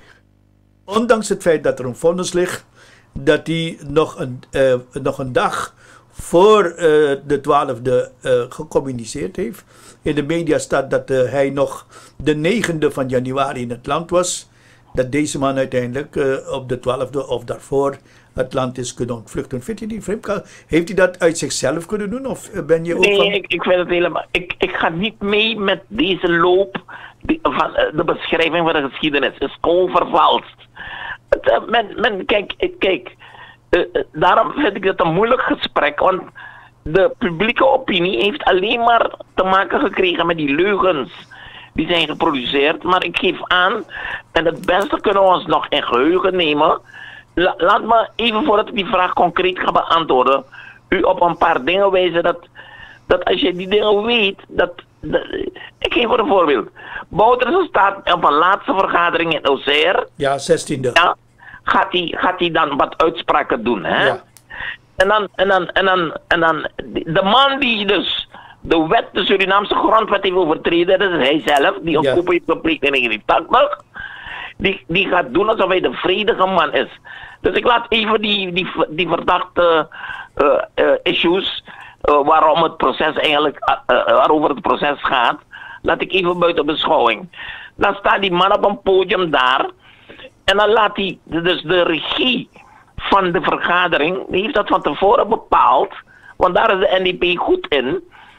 ondanks het feit dat er een vonnis ligt, dat hij nog een, uh, nog een dag voor uh, de twaalfde uh, gecommuniceerd heeft. In de media staat dat uh, hij nog de negende van januari in het land was. Dat deze man uiteindelijk uh, op de twaalfde of daarvoor het land is kunnen ontvluchten. Vind je die vreemd? Heeft hij dat uit zichzelf kunnen doen? Of ben je ook nee, van... ik, ik vind het helemaal... Ik, ik ga niet mee met deze loop die, van uh, de beschrijving van de geschiedenis. Het is gewoon vervalst. Het, uh, men, men, kijk, kijk uh, uh, daarom vind ik het een moeilijk gesprek, want de publieke opinie heeft alleen maar te maken gekregen met die leugens die zijn geproduceerd. Maar ik geef aan, en het beste kunnen we ons nog in geheugen nemen. La, laat me even voordat ik die vraag concreet ga beantwoorden, u op een paar dingen wijzen dat, dat als je die dingen weet, dat, dat ik geef voor een voorbeeld. Bouterse staat op een laatste vergadering in Auxerre. Ja, zestiende. Ja, gaat hij gaat hij dan wat uitspraken doen, hè? Ja. En dan, en dan, en dan, en dan, de man die dus de wet, de Surinaamse grondwet heeft overtreden, dat is hij zelf, die een ja. coup heeft gepleegd in negentien tachtig, die, die gaat doen alsof hij de vredige man is. Dus ik laat even die, die, die verdachte uh, uh, issues, uh, waarom het proces eigenlijk, uh, uh, waarover het proces gaat, laat ik even buiten beschouwing. Dan staat die man op een podium daar, en dan laat hij, dus de regie van de vergadering, die heeft dat van tevoren bepaald, want daar is de N D P goed in.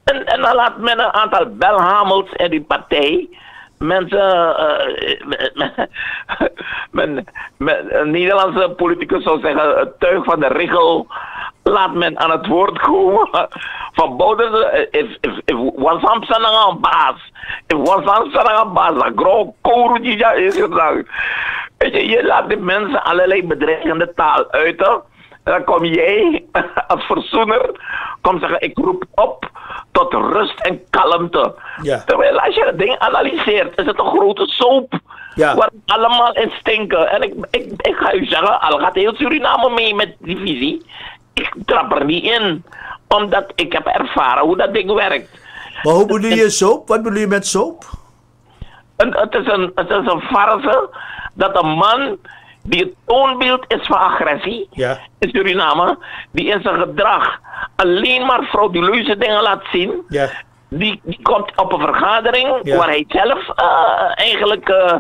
En, en dan laat men een aantal belhamels in die partij. Mensen, uh, men, men, men, een Nederlandse politicus zou zeggen, het tuig van de richel, laat men aan het woord komen. Van Bouders, if, if, if wasam sana een baas, if wasam sana een baas, dan groot koru die ja is gezegd. Je laat de mensen allerlei bedreigende taal uiten. En dan kom jij als verzoener, kom zeggen, ik roep op tot rust en kalmte. Ja. Terwijl als je het ding analyseert, is het een grote soap. Ja. Waar we allemaal in stinken. En ik, ik, ik ga u zeggen, al gaat heel Suriname mee met die visie, ik trap er niet in. Omdat ik heb ervaren hoe dat ding werkt. Maar hoe bedoel je soap? Wat bedoel je met soap? En het is een, het is een farce dat een man die het toonbeeld is van agressie, ja, in Suriname, die in zijn gedrag alleen maar frauduleuze dingen laat zien, ja, die, die komt op een vergadering, ja, waar hij zelf uh, eigenlijk uh,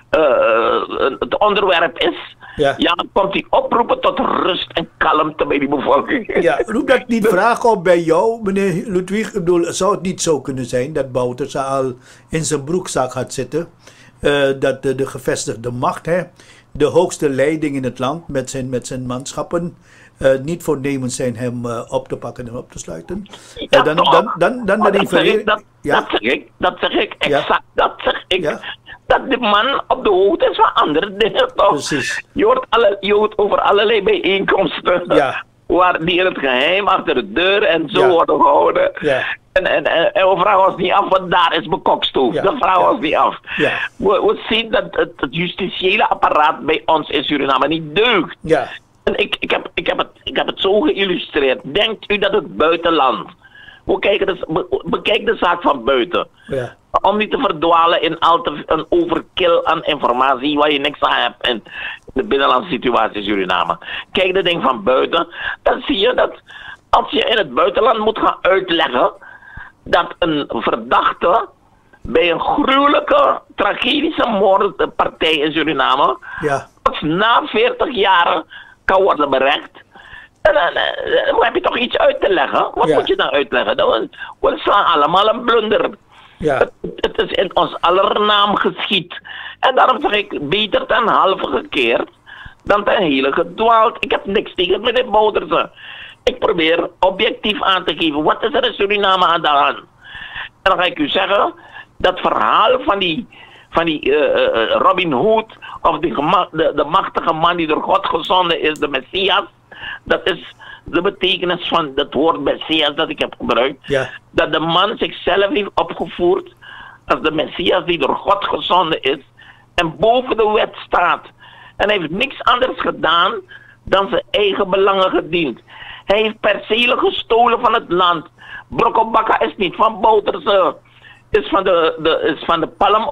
uh, het onderwerp is. Ja. Ja, dan komt hij oproepen tot rust en kalmte bij die bevolking. Ja, roep dat niet vragen op bij jou, meneer Ludwig? Ik bedoel, zou het niet zo kunnen zijn dat Bouters al in zijn broekzak gaat zitten? Uh, dat de, de gevestigde macht, hè, de hoogste leiding in het land met zijn, met zijn manschappen, uh, niet voornemens zijn hem uh, op te pakken en op te sluiten. Uh, Ja, dan, toch? dan, dan, dan, dan dat, zeg ik, dat, ja? dat zeg ik, dat zeg ik, exact, Ja. dat zeg ik. Ja. Dat de man op de hoogte is van andere dingen, toch? Precies. Je hoort, alle, je hoort over allerlei bijeenkomsten, Ja. waar die in het geheim achter de deur en zo Ja. worden gehouden. Ja. En, en, en, en we vragen ons niet af wat daar is bekokstoofd. Ja. Dat vragen we Ja. ons niet af. Ja. We, we zien dat het, het justitiële apparaat bij ons in Suriname niet deugt. Ja. En ik, ik, heb, ik, heb het, ik heb het zo geïllustreerd. Denkt u dat het buitenland... We kijken dus, be, bekijk de zaak van buiten. Ja. Om niet te verdwalen in al te, een overkill aan informatie waar je niks aan hebt in de binnenlandse situatie in Suriname. Kijk de ding van buiten, dan zie je dat als je in het buitenland moet gaan uitleggen dat een verdachte bij een gruwelijke, tragedische moordpartij in Suriname Ja. pas na veertig jaar kan worden berecht. En dan, uh, dan heb je toch iets uit te leggen. Wat Ja. moet je dan uitleggen? Dan, we slaan allemaal een blunder. Ja. Het, het is in ons aller naam geschied. En daarom zeg ik, beter ten halve gekeerd dan ten hele gedwaald. Ik heb niks tegen meneer Boudersen. Ik probeer objectief aan te geven, wat is er in Suriname aan de hand? En dan ga ik u zeggen, dat verhaal van die, van die uh, uh, Robin Hood, of die de, de machtige man die door God gezonden is, de Messias, dat is de betekenis van het woord Messias dat ik heb gebruikt. Ja. Dat de man zichzelf heeft opgevoerd als de Messias die door God gezonden is en boven de wet staat. En hij heeft niks anders gedaan dan zijn eigen belangen gediend. Hij heeft percelen gestolen van het land. Brokobakka is niet van Bouterse. Is van de, de, is van de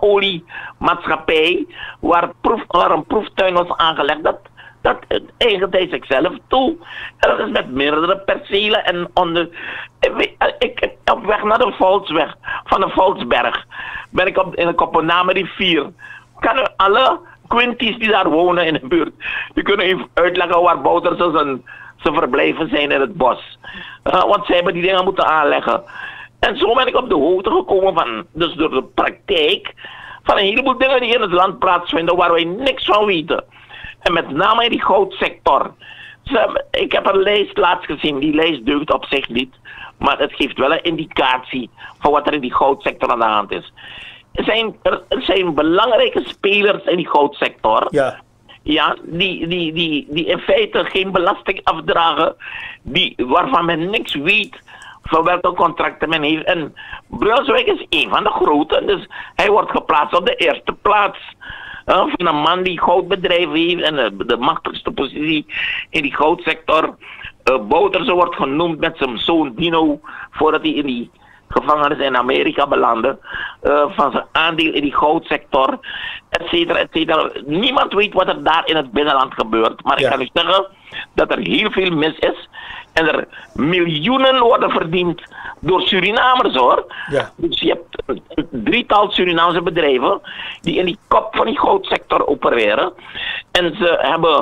palmoliemaatschappij waar, proef, waar een proeftuin was aangelegd. Dat, dat eigent hij zichzelf toe. En dat is met meerdere percelen en onder... Ik, ik, op weg naar de Volksweg, van de Volksberg, ben ik op, in de Kopenhamer rivier. Kan u alle Quinties die daar wonen in de buurt, die kunnen even uitleggen waar Bouterse zijn, zijn verblijven zijn in het bos. Uh, want zij hebben die dingen moeten aanleggen. En zo ben ik op de hoogte gekomen van, dus door de praktijk, van een heleboel dingen die in het land plaatsvinden waar wij niks van weten. En met name in die goudsector. Ze, ik heb een lijst laatst gezien, die lijst deugt op zich niet. Maar het geeft wel een indicatie van wat er in die goudsector aan de hand is. Er zijn, er zijn belangrijke spelers in die goudsector. Ja. Ja, die, die, die, die in feite geen belasting afdragen, die, waarvan men niks weet van welke contracten men heeft. En Brunswijk is een van de grote, dus hij wordt geplaatst op de eerste plaats. Uh, van een man die goudbedrijven heeft en de, de machtigste positie in die goudsector. Uh, Bouterse wordt genoemd met zijn zoon Dino, voordat hij in die gevangenis in Amerika belandde, uh, van zijn aandeel in die goudsector, et cetera, et cetera. Niemand weet wat er daar in het binnenland gebeurt, maar Ja. ik kan u zeggen dat er heel veel mis is en er miljoenen worden verdiend door Surinamers, hoor. Ja. Dus je hebt een, een drietal Surinaamse bedrijven die in die kop van die goudsector opereren en ze hebben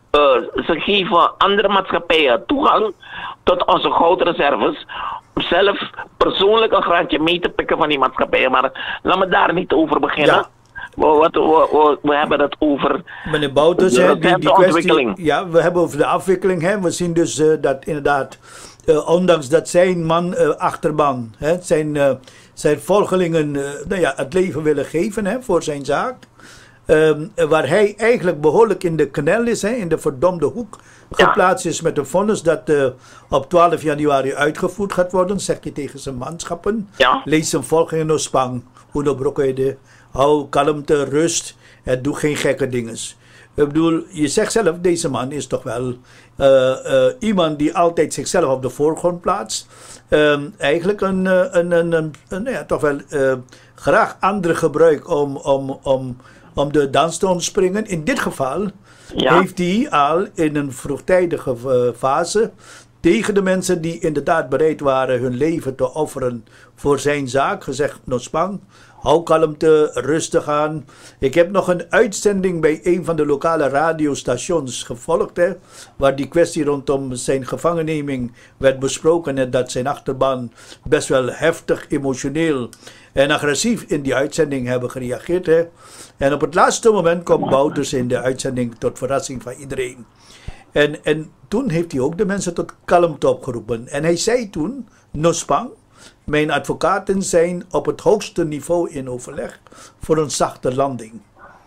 uh, ze geven andere maatschappijen toegang tot onze goudreserves. Om zelf persoonlijk een graantje mee te pikken van die maatschappijen. Maar laat me daar niet over beginnen. Ja. We, we, we, we hebben het over Meneer Bouters, de hè, die, die kwestie, ontwikkeling. ja, we hebben over de afwikkeling. Hè. We zien dus uh, dat inderdaad, uh, ondanks dat zijn man, uh, achterban, hè, zijn, uh, zijn volgelingen uh, nou ja, het leven willen geven, hè, voor zijn zaak. Um, waar hij eigenlijk behoorlijk in de knel is, hè, in de verdomde hoek geplaatst is met een vonnis dat uh, op twaalf januari uitgevoerd gaat worden, zegt hij tegen zijn manschappen. Ja. Lees zijn volgelingen no spang, uno brokkede, hou kalmte, rust en doe geen gekke dingen. Ik bedoel, je zegt zelf, deze man is toch wel uh, uh, iemand die altijd zichzelf op de voorgrond plaatst. Um, eigenlijk een, uh, een, een, een, een ja, toch wel uh, graag andere gebruik om, om, om, om de dansstoel te springen. In dit geval Ja. heeft hij al in een vroegtijdige uh, fase tegen de mensen die inderdaad bereid waren hun leven te offeren voor zijn zaak gezegd, no spang, hou kalmte, rustig aan. Ik heb nog een uitzending bij een van de lokale radiostations gevolgd, hè, waar die kwestie rondom zijn gevangenneming werd besproken en dat zijn achterban best wel heftig, emotioneel en agressief in die uitzending hebben gereageerd. Hè. En op het laatste moment komt Bouters in de uitzending tot verrassing van iedereen. En, en toen heeft hij ook de mensen tot kalmte opgeroepen. En hij zei toen, no spang, mijn advocaten zijn op het hoogste niveau in overleg voor een zachte landing.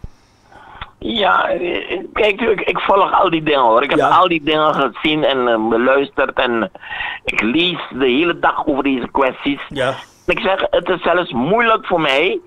Ja, kijk, ik, ik volg al die dingen hoor. Ik heb Ja. al die dingen gezien en uh, beluisterd en ik lees de hele dag over deze kwesties. Ja. Ik zeg, het is zelfs moeilijk voor mij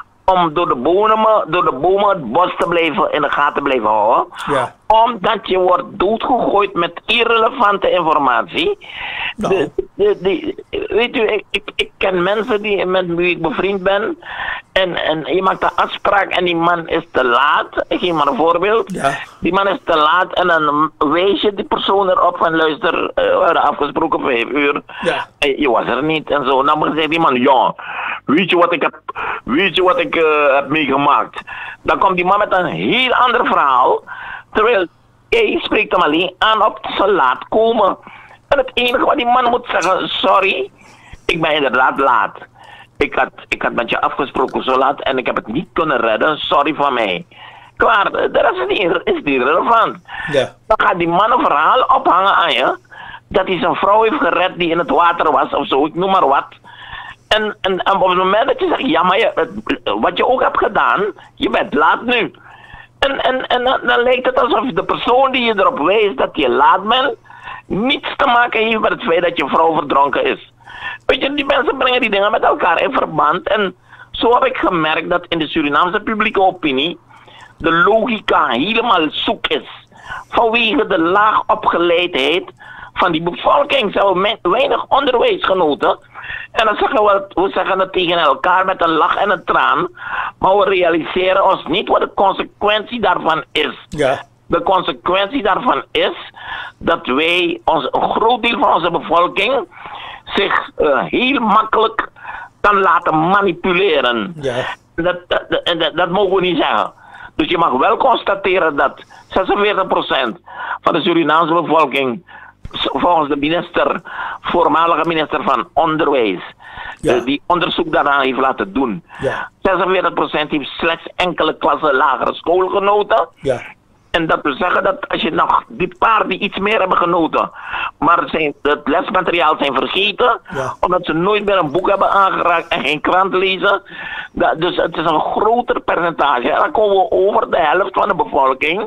om door de bomen, door de bomen het bos te blijven in de gaten blijven houden. Ja. Omdat je wordt doodgegooid met irrelevante informatie. Nou. De, de, de, weet u, ik, ik, ik ken mensen die, met wie ik bevriend ben. En, en je maakt een afspraak en die man is te laat. Ik geef maar een voorbeeld. Ja. Die man is te laat en dan wijs je die persoon erop van luister, uh, we hadden afgesproken vijf uur. Ja. En je was er niet en zo. Dan zegt die man, ja, weet je wat ik heb, weet je wat ik uh, heb meegemaakt? Dan komt die man met een heel ander verhaal. Terwijl jij spreekt hem alleen aan op te laat komen. En het enige wat die man moet zeggen, sorry, ik ben inderdaad laat. Ik had, ik had met je afgesproken zo laat en ik heb het niet kunnen redden, sorry van mij. Klaar, de rest is niet, is niet relevant. Ja. Dan gaat die man een verhaal ophangen aan je, dat hij zijn vrouw heeft gered die in het water was of zo, ik noem maar wat. En, en, en op het moment dat je zegt, ja maar je, het, wat je ook hebt gedaan, je bent laat nu. En, en, en dan, dan lijkt het alsof de persoon die je erop wijst dat je laat bent, niets te maken heeft met het feit dat je vrouw verdronken is. Weet je, die mensen brengen die dingen met elkaar in verband. En zo heb ik gemerkt dat in de Surinaamse publieke opinie de logica helemaal zoek is. Vanwege de laag opgeleidheid van die bevolking. Ze hebben weinig onderwijsgenoten. En dan zeggen we, we zeggen het tegen elkaar met een lach en een traan. Maar we realiseren ons niet wat de consequentie daarvan is. Ja. De consequentie daarvan is dat wij, ons, een groot deel van onze bevolking, zich uh, heel makkelijk kan laten manipuleren. Ja. Dat, dat, dat, dat mogen we niet zeggen. Dus je mag wel constateren dat zesenveertig procent van de Surinaamse bevolking, volgens de minister, voormalige minister van Onderwijs, Ja. uh, die onderzoek daarna heeft laten doen. Ja. zesenveertig procent heeft slechts enkele klassen lagere school genoten. Ja. En dat wil zeggen dat als je nog die paar die iets meer hebben genoten, maar zijn, het lesmateriaal zijn vergeten, Ja. omdat ze nooit meer een boek hebben aangeraakt en geen krant lezen. Dat, dus het is een groter percentage. En dan komen we over de helft van de bevolking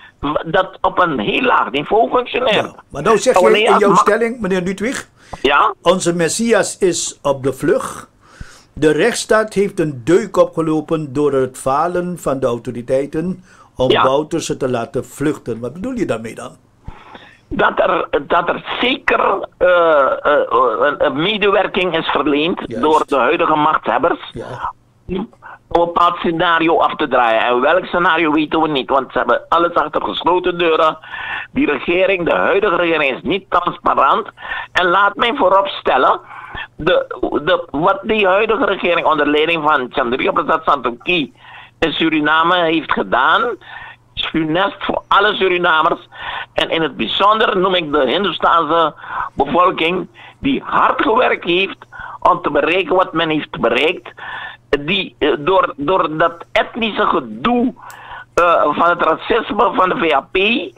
dat op een heel laag niveau functioneert. Ja. Maar nou zeg Wanneer je in als jouw ma- stelling, meneer Ludwig, Ja? onze Messias is op de vlucht. De rechtsstaat heeft een deuk opgelopen door het falen van de autoriteiten om Ja. Bouters te laten vluchten. Wat bedoel je daarmee dan? Dat er, dat er zeker uh, uh, een, een medewerking is verleend Juist. door de huidige machthebbers. Ja. Een bepaald scenario af te draaien. En welk scenario weten we niet, want ze hebben alles achter gesloten deuren. Die regering, de huidige regering, is niet transparant. En laat mij vooropstellen, de, de, wat die huidige regering onder leiding van Chandrika Prasad Santokhi in Suriname heeft gedaan, is funest voor alle Surinamers. En in het bijzonder noem ik de Hindoestaanse bevolking die hard gewerkt heeft om te bereiken wat men heeft bereikt. Die door, door dat etnische gedoe uh, van het racisme van de V A P,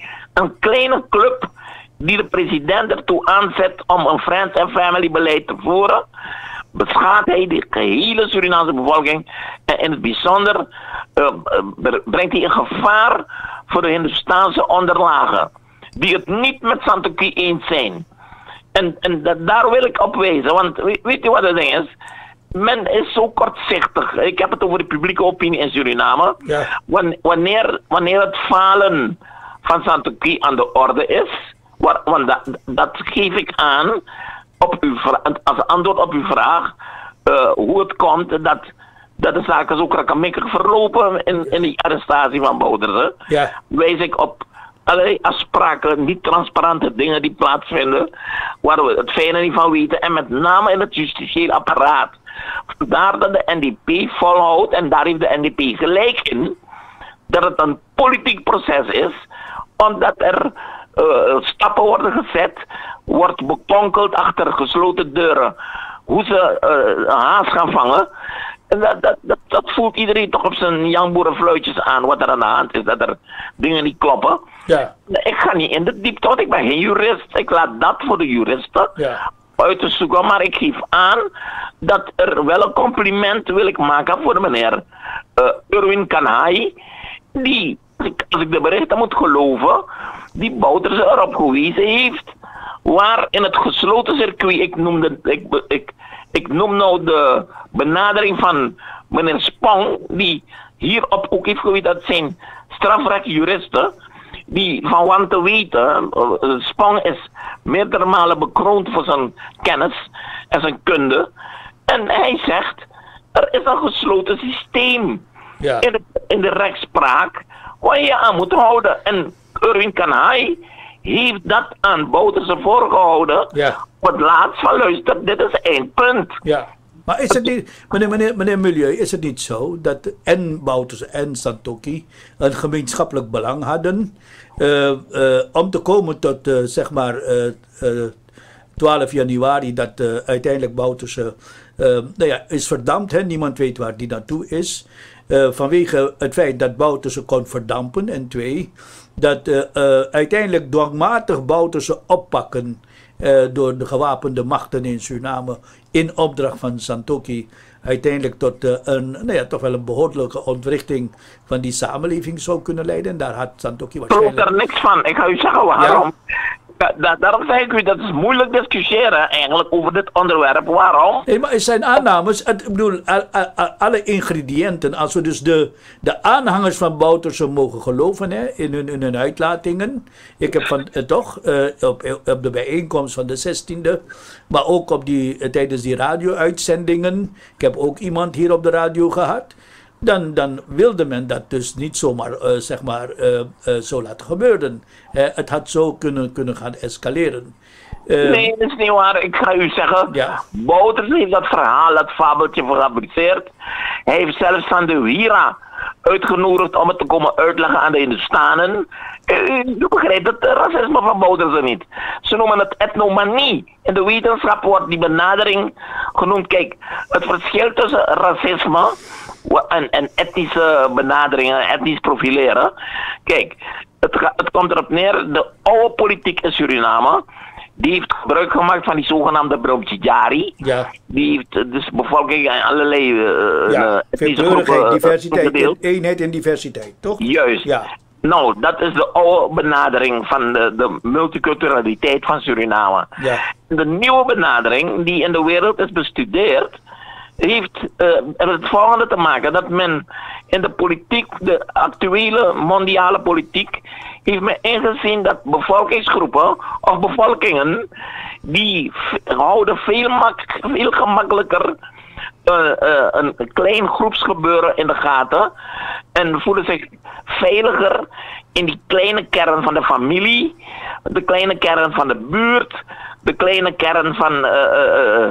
een kleine club die de president ertoe aanzet om een friends and family beleid te voeren, beschaadt hij de gehele Surinaamse bevolking en in het bijzonder uh, brengt hij een gevaar voor de Hindoestaanse onderlagen, die het niet met Santokhi eens zijn. En, en dat, daar wil ik op wijzen, want weet, weet je wat het ding is? Men is zo kortzichtig. Ik heb het over de publieke opinie in Suriname. Ja. Wanneer, wanneer het falen van Santokhi aan de orde is, want dat, dat geef ik aan op uw vraag, als antwoord op uw vraag, uh, hoe het komt dat, dat de zaken zo krakkemikkig verlopen in, in die arrestatie van Bouterse. Ja. Wijs ik op allerlei afspraken, niet transparante dingen die plaatsvinden, waar we het fijne niet van weten, en met name in het justitieel apparaat. Vandaar dat de N D P volhoudt, en daar heeft de N D P gelijk in, dat het een politiek proces is, omdat er uh, stappen worden gezet, wordt bekonkeld achter gesloten deuren, hoe ze uh, een haas gaan vangen. En dat, dat, dat, dat voelt iedereen toch op zijn jangboerenfluitjes aan, wat er aan de hand is, dat er dingen niet kloppen. Ja. Ik ga niet in de diepte, want ik ben geen jurist. Ik laat dat voor de juristen Ja. uit te zoeken. Maar ik geef aan dat er wel een compliment wil ik maken voor de meneer uh, Erwin Kanhai. Die, als ik de berichten moet geloven, die Bouterse erop gewezen heeft. Waar in het gesloten circuit, ik noemde, ik, ik, ik noem nou de benadering van meneer Spong, die hierop ook heeft gewezen dat zijn strafrechtjuristen, die van want te weten, uh, Spong is meerdere malen bekroond voor zijn kennis en zijn kunde. En hij zegt, er is een gesloten systeem Ja. in, de, in de rechtspraak waar je aan moet houden. En Erwin Kanhai heeft dat aan Bouterse voorgehouden. Ja. Op het laatst van luister, dit is één punt. Ja. Maar is het niet, meneer, meneer, meneer Milieu, is het niet zo dat en Bouterse en Santokhi een gemeenschappelijk belang hadden uh, uh, om te komen tot uh, zeg maar uh, uh, twaalf januari, dat uh, uiteindelijk Bouterse uh, nou ja, is verdampt, hè? Niemand weet waar die naartoe is. Uh, vanwege het feit dat Bouterse kon verdampen. En twee, dat uh, uh, uiteindelijk dwangmatig Bouterse oppakken uh, door de gewapende machten in Suriname in opdracht van Santokhi uiteindelijk tot uh, een, nou ja, toch wel een behoorlijke ontwrichting van die samenleving zou kunnen leiden. En daar had Santokhi Ik geloof waarschijnlijk... er niks van. Ik ga u zeggen waarom. Ja. Da- da- daarom zeg ik u, dat is moeilijk discussiëren eigenlijk over dit onderwerp. Waarom? Nee, maar het zijn aannames. Het, ik bedoel, al- al- al- alle ingrediënten. Als we dus de, de aanhangers van Bouterse mogen geloven, hè, in, hun, in hun uitlatingen. Ik heb van, eh, toch eh, op, op de bijeenkomst van de zestiende, maar ook op die, eh, tijdens die radio-uitzendingen. Ik heb ook iemand hier op de radio gehad. Dan, dan wilde men dat dus niet zomaar uh, zeg maar, uh, uh, zo laten gebeuren. Uh, het had zo kunnen, kunnen gaan escaleren. Uh, Nee, dat is niet waar. Ik ga u zeggen, Ja. Bouterse heeft dat verhaal, dat fabeltje gefabriceerd. Hij heeft zelfs van de Wira uitgenodigd om het te komen uitleggen aan de Hindustanen. U, u begrijpt het racisme van Bouterse niet. Ze noemen het etnomanie. In de wetenschap wordt die benadering genoemd. Kijk, het verschil tussen racisme en, en etnische benaderingen, etnisch profileren. Kijk, het, ga- het komt erop neer, de oude politiek in Suriname, die heeft gebruik gemaakt van die zogenaamde Bromtjijari. Ja. Die heeft dus bevolking in allerlei uh, Ja, etnische veelkleurigheid, groepen diversiteit, gedeeld. eenheid en diversiteit, toch? Juist. Ja. Nou, dat is de oude benadering van de, de multiculturaliteit van Suriname. Ja. De nieuwe benadering, die in de wereld is bestudeerd, heeft uh, er het volgende te maken. Dat men in de politiek, de actuele mondiale politiek, heeft men ingezien dat bevolkingsgroepen of bevolkingen, die v- houden veel, mak veel gemakkelijker uh, uh, een klein groepsgebeuren in de gaten en voelen zich veiliger in die kleine kern van de familie, de kleine kern van de buurt, de kleine kern van uh, uh, uh,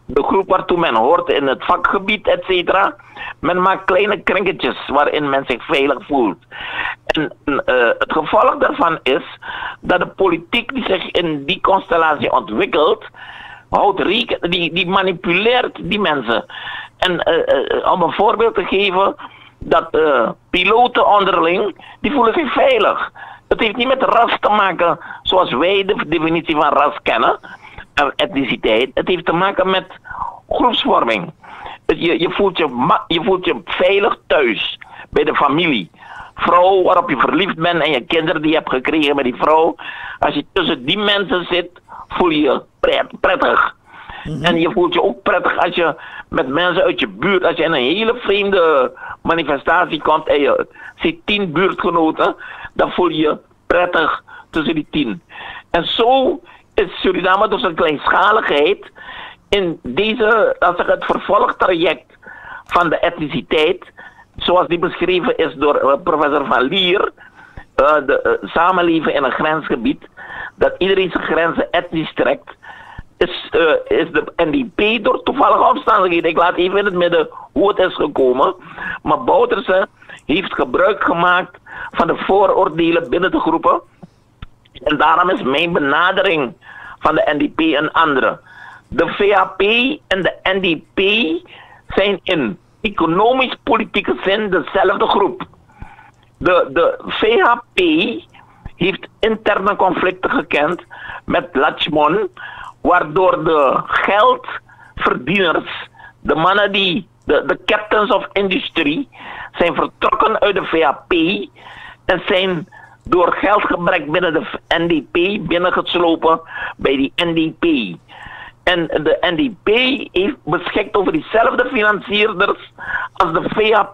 de groep waartoe men hoort in het vakgebied, et cetera. Men maakt kleine kringetjes waarin men zich veilig voelt. En uh, het gevolg daarvan is dat de politiek die zich in die constellatie ontwikkelt, houdt reken, die, die manipuleert die mensen. En uh, uh, om een voorbeeld te geven, dat uh, piloten onderling, die voelen zich veilig. Het heeft niet met ras te maken zoals wij de definitie van ras kennen, etniciteit. Het heeft te maken met groepsvorming. Je, je, voelt je, je voelt je veilig thuis, bij de familie. Vrouw waarop je verliefd bent en je kinderen die je hebt gekregen met die vrouw. Als je tussen die mensen zit, voel je je prettig. Mm-hmm. En je voelt je ook prettig als je met mensen uit je buurt, als je in een hele vreemde manifestatie komt en je ziet tien buurtgenoten, dan voel je je prettig tussen die tien. En zo is Suriname door zijn kleinschaligheid in deze, als ik het vervolgtraject van de etniciteit, zoals die beschreven is door uh, professor Van Lier, uh, de uh, samenleven in een grensgebied, dat iedereen zijn grenzen etnisch trekt, is, uh, is de N D P door toevallige omstandigheden, ik laat even in het midden hoe het is gekomen, maar Bouterse heeft gebruik gemaakt van de vooroordelen binnen de groepen. En daarom is mijn benadering van de N D P een andere. De V H P en de N D P zijn in economisch-politieke zin dezelfde groep. De, de V H P heeft interne conflicten gekend met Lachmon, waardoor de geldverdieners, de mannen die, de, de captains of industry, zijn vertrokken uit de V H P en zijn door geldgebrek binnen de N D P binnengeslopen bij die N D P. En de N D P heeft beschikt over diezelfde financierders als de V H P.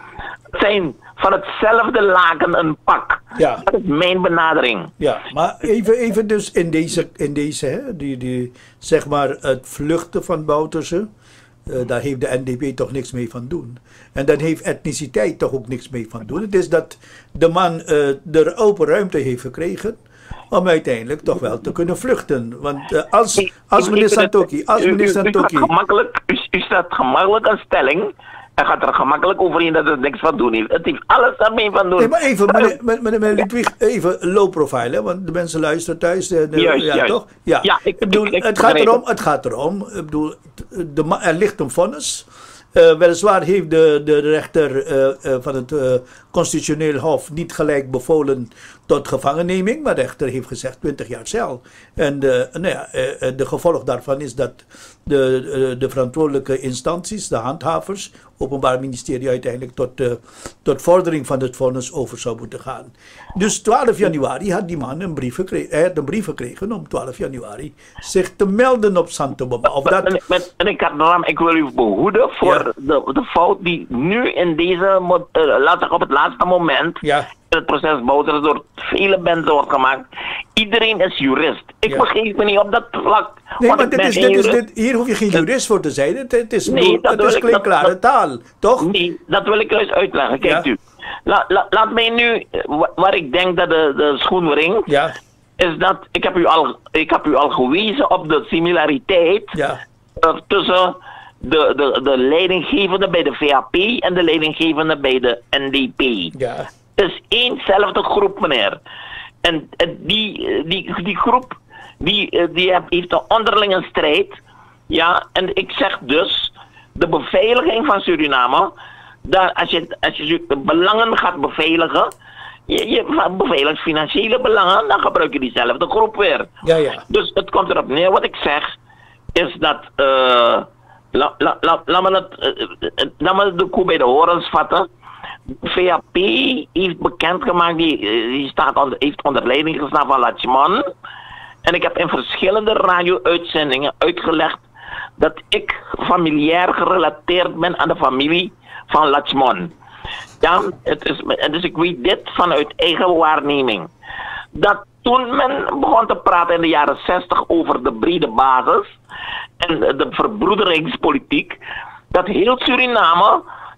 Het zijn van hetzelfde laken een pak. Ja. Dat is mijn benadering. Ja, maar even, even dus in deze, in deze hè, die, die, zeg maar het vluchten van Bouterse, uh, daar heeft de N D P toch niks mee van doen. En daar heeft etniciteit toch ook niks mee van doen. Het is dat de man uh, de open ruimte heeft gekregen om uiteindelijk toch wel te kunnen vluchten. Want uh, als, als meneer Santokhi, als meneer Santokhi... U, u, u, gemakkelijk, u, u staat gemakkelijk een stelling en gaat er gemakkelijk overheen dat het niks van doen heeft. Het heeft alles daarmee van doen. Nee, maar even, meneer, meneer, meneer Ludwig, even low profile, hè, want de mensen luisteren thuis. De, de, juist, ja, juist. toch? Ja, ja ik, bedoel, ik, ik, het, gaat erom, het gaat erom, ik bedoel, de, er ligt een vonnis. Uh, weliswaar heeft de, de rechter uh, uh, van het uh, constitutioneel hof niet gelijk bevolen tot gevangenneming, maar de rechter heeft gezegd twintig jaar cel. En de, nou ja, uh, de gevolg daarvan is dat de, uh, de verantwoordelijke instanties, de handhavers, Openbaar Ministerie uiteindelijk tot, uh, tot vordering van het vonnis over zou moeten gaan. Dus twaalf januari had die man een brief gekregen, hij had een brief gekregen om twaalf januari zich te melden op Santobama. Of dat... En, en, en ik, had, ik wil u behoeden voor ja. de, de fout die nu in deze, uh, laat ik op het laatste moment, ja. in het proces Bouterse door vele mensen wordt gemaakt. Iedereen is jurist. Ik ja. begeef me niet op dat vlak. Nee, maar dit is, dit is, dit, hier hoef je geen jurist voor te zijn. Het, het is, nee, het is klinkklare dat, taal, toch? Nee, dat wil ik juist uitleggen. Kijk ja. u. La, la, laat mij nu, waar ik denk dat de, de schoen wringt, ja. is dat, ik heb, u al, ik heb u al gewezen op de similariteit ja. uh, tussen de, de, de leidinggevende bij de V H P en de leidinggevende bij de N D P. Ja. Het is éénzelfde groep, meneer. En, en die, die, die groep, die, die heeft een onderlinge strijd. Ja, en ik zeg dus, de beveiliging van Suriname, dat als je, als je de belangen gaat beveiligen, je, je beveiligt financiële belangen, dan gebruik je diezelfde groep weer. Ja, ja. Dus het komt erop neer, wat ik zeg, is dat, uh, laat la, la, la me, uh, la me de koe bij de horens vatten. De V H P heeft bekendgemaakt, die, die staat onder, heeft onder leiding gestaan van Lachman. En ik heb in verschillende radio-uitzendingen uitgelegd dat ik familiair gerelateerd ben aan de familie van Lachman. Ja, het is, dus ik weet dit vanuit eigen waarneming. Dat toen men begon te praten in de jaren zestig over de brede basis en de verbroederingspolitiek, dat heel Suriname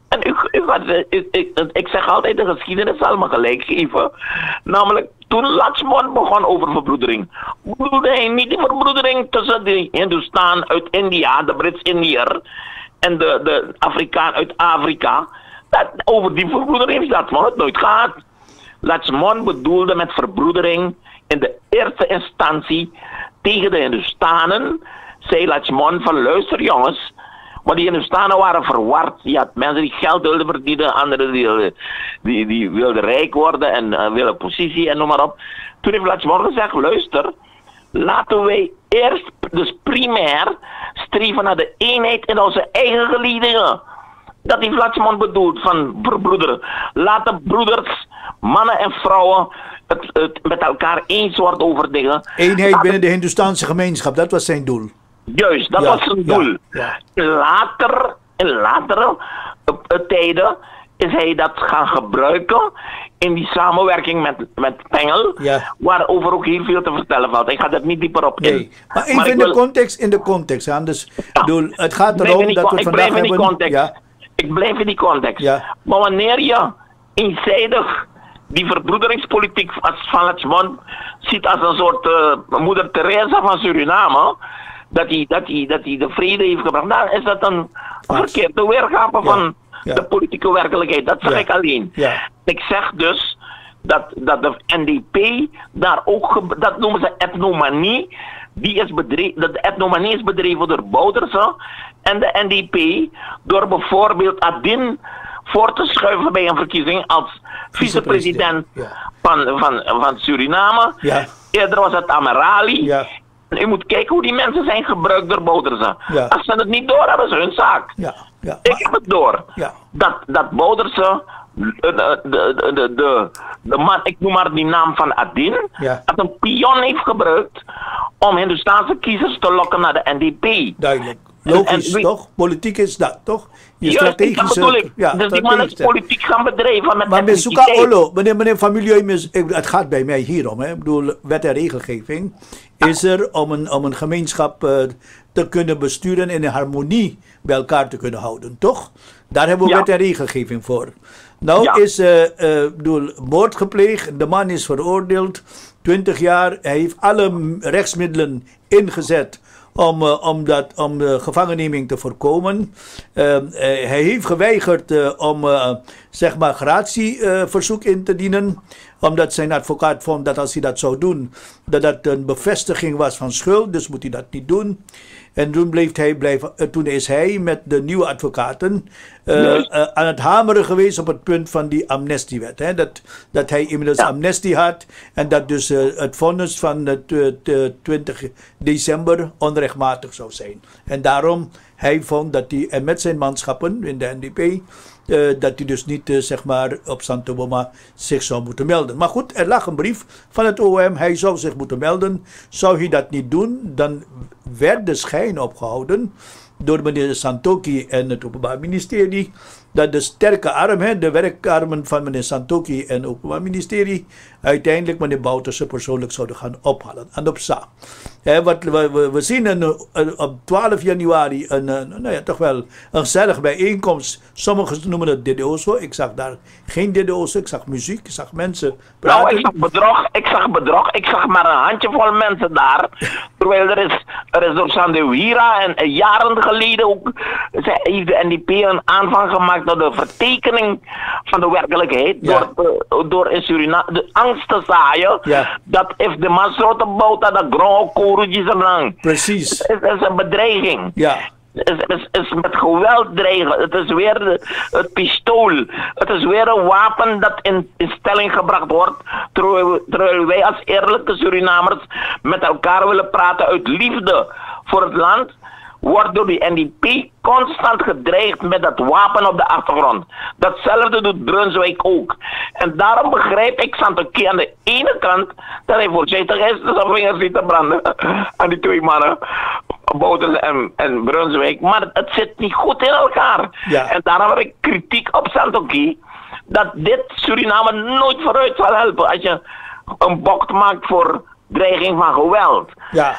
En u, u gaat, ik, ik, ik zeg altijd, de geschiedenis zal me gelijk geven. Namelijk, toen Lakshman begon over verbroedering, bedoelde hij niet de verbroedering tussen de Hindustan uit India, de Brits-Indiër, en de, de Afrikaan uit Afrika. Dat, over die verbroedering heeft Lakshman het nooit gehad. Lakshman bedoelde met verbroedering in de eerste instantie tegen de Hindustanen, zei Lakshman van luister jongens, maar die Hindustanen waren verward. Je had mensen die geld wilden verdienen, anderen die, die, die wilden rijk worden en uh, willen positie en noem maar op. Toen heeft Lakshman gezegd, luister, laten wij eerst, dus primair, streven naar de eenheid in onze eigen geledingen. Dat heeft Lakshman bedoeld van verbroederen. Laten broeders, mannen en vrouwen het, het met elkaar eens worden over dingen. Eenheid Laten... binnen de Hindoestaanse gemeenschap, dat was zijn doel. Juist, dat ja, was zijn doel. Ja, ja. Later, in latere uh, tijden is hij dat gaan gebruiken in die samenwerking met, met Pengel, ja. waarover ook heel veel te vertellen valt. Ik ga dat niet dieper op in. Nee, maar even maar in, wil... de context, in de context. Hè? Dus, ja. bedoel, het gaat erom dat we ik vandaag blijf in die hebben... context. Ja. Ik blijf in die context. Ja. Maar wanneer je eenzijdig die verbroederingspolitiek van Lakshman ziet als een soort uh, moeder Teresa van Suriname, dat hij, dat, hij, dat hij de vrede heeft gebracht, dan is dat een Vast. verkeerde weergave ja. van ja. de politieke werkelijkheid. Dat zeg ja. ik alleen. Ja. Ik zeg dus dat, dat de N D P daar ook, dat noemen ze etnomanie, die is bedreven, de etnomanie is bedreven door Bouterse en de N D P door bijvoorbeeld Adin voor te schuiven bij een verkiezing als vicepresident ja. van, van, van Suriname. Ja. Eerder was het Amerali. Ja. U moet kijken hoe die mensen zijn gebruikt door Bouterse. Ja. Als ze het niet door hebben, is hun zaak. Ja. Ja. Ik heb het door. Ja. Dat, dat Bouterse, de, de, de, de, de, de man, ik noem maar die naam van Adin, Ja. dat een pion heeft gebruikt om Hindustaanse kiezers te lokken naar de N D P. Duidelijk. Logisch, En, en, toch? Politiek is dat, toch? Je juist, dat bedoel ik. ja, dus die man is politiek gaan bedrijven met maar etniciteit. Mesuka Olo, meneer, meneer Van Milieu, het gaat bij mij hierom. Hè. Ik bedoel, wet en regelgeving is er om een, om een gemeenschap uh, te kunnen besturen en in harmonie bij elkaar te kunnen houden, toch? Daar hebben we ja. wet en regelgeving voor. Nou ja. is uh, uh, bedoel, moord gepleegd, de man is veroordeeld, twintig jaar, hij heeft alle rechtsmiddelen ingezet om, uh, om, dat, om de gevangenneming te voorkomen. Uh, uh, hij heeft geweigerd uh, om uh, zeg maar gratieverzoek uh, in te dienen, omdat zijn advocaat vond dat als hij dat zou doen, dat dat een bevestiging was van schuld, dus moet hij dat niet doen. En toen, bleef hij blijven, uh, toen is hij met de nieuwe advocaten uh, uh, aan het hameren geweest op het punt van die amnestiewet. Hè? Dat, dat hij inmiddels ja. amnestie had en dat dus uh, het vonnis van uh, twintig december onrechtmatig zou zijn. En daarom, hij vond dat hij, en met zijn manschappen in de N D P, uh, dat hij dus niet, uh, zeg maar, op Santo Boma zich zou moeten melden. Maar goed, er lag een brief van het O M, hij zou zich moeten melden. Zou hij dat niet doen, dan werd de schijn opgehouden door meneer Santoki en het Openbaar Ministerie, dat de sterke arm, hè, de werkarmen van meneer Santoki en het Openbaar Ministerie, uiteindelijk meneer Bouterse persoonlijk zouden gaan ophalen aan de P S A. Hè, wat, we, we zien een, een, op twaalf januari een, een, nou ja, toch wel een gezellige bijeenkomst. Sommigen noemen het D D O's. Ik zag daar geen D D O's, ik zag muziek, ik zag mensen praten. Nou, ik zag bedrog, ik zag bedrog, ik zag maar een handjevol mensen daar. Terwijl er is, er is door Sandewira en, en jaren geleden ook, heeft de N D P een aanvang gemaakt door de vertekening van de werkelijkheid. Ja. Door, uh, door in Suriname de angst te zaaien. Ja. Dat if de masrote bouta dat grond korutjes erlang. Precies. Het is, is een bedreiging. Ja. Het is, is, is met geweld dreigen. Het is weer de, het pistool. Het is weer een wapen dat in, in stelling gebracht wordt. Terwijl, terwijl wij als eerlijke Surinamers met elkaar willen praten uit liefde voor het land, wordt door die N D P constant gedreigd met dat wapen op de achtergrond. Datzelfde doet Brunswijk ook. En daarom begrijp ik Santoki aan de ene kant dat hij voorzichtig is, dus zijn vingers niet te branden aan die twee mannen, Bouterse en, en Brunswijk. Maar het, het zit niet goed in elkaar. Ja. En daarom heb ik kritiek op Santoki dat dit Suriname nooit vooruit zal helpen als je een bocht maakt voor dreiging van geweld. Ja. En,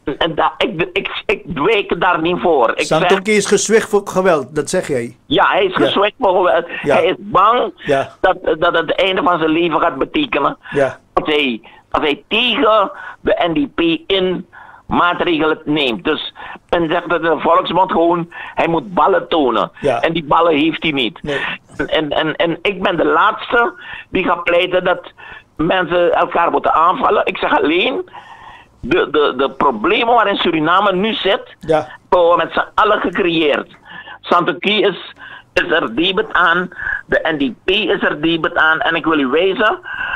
En da, ik, ik, ik dweek daar niet voor. Santoki is gezwicht voor geweld, dat zeg jij? Ja, hij is gezwicht ja. voor geweld. Ja. Hij is bang ja. dat, dat het einde van zijn leven gaat betekenen. Ja. Dat, hij, dat hij tegen de N D P in maatregelen neemt. Dus men zegt dat de Volksbond gewoon, hij moet ballen tonen. Ja. En die ballen heeft hij niet. Nee. En, en, en ik ben de laatste die gaat pleiten dat mensen elkaar moeten aanvallen. Ik zeg alleen, de, de, de problemen waarin Suriname nu zit, ja. hebben we met z'n allen gecreëerd. Santoki is, is er debet aan, de N D P is er debet aan. En ik wil u wijzen,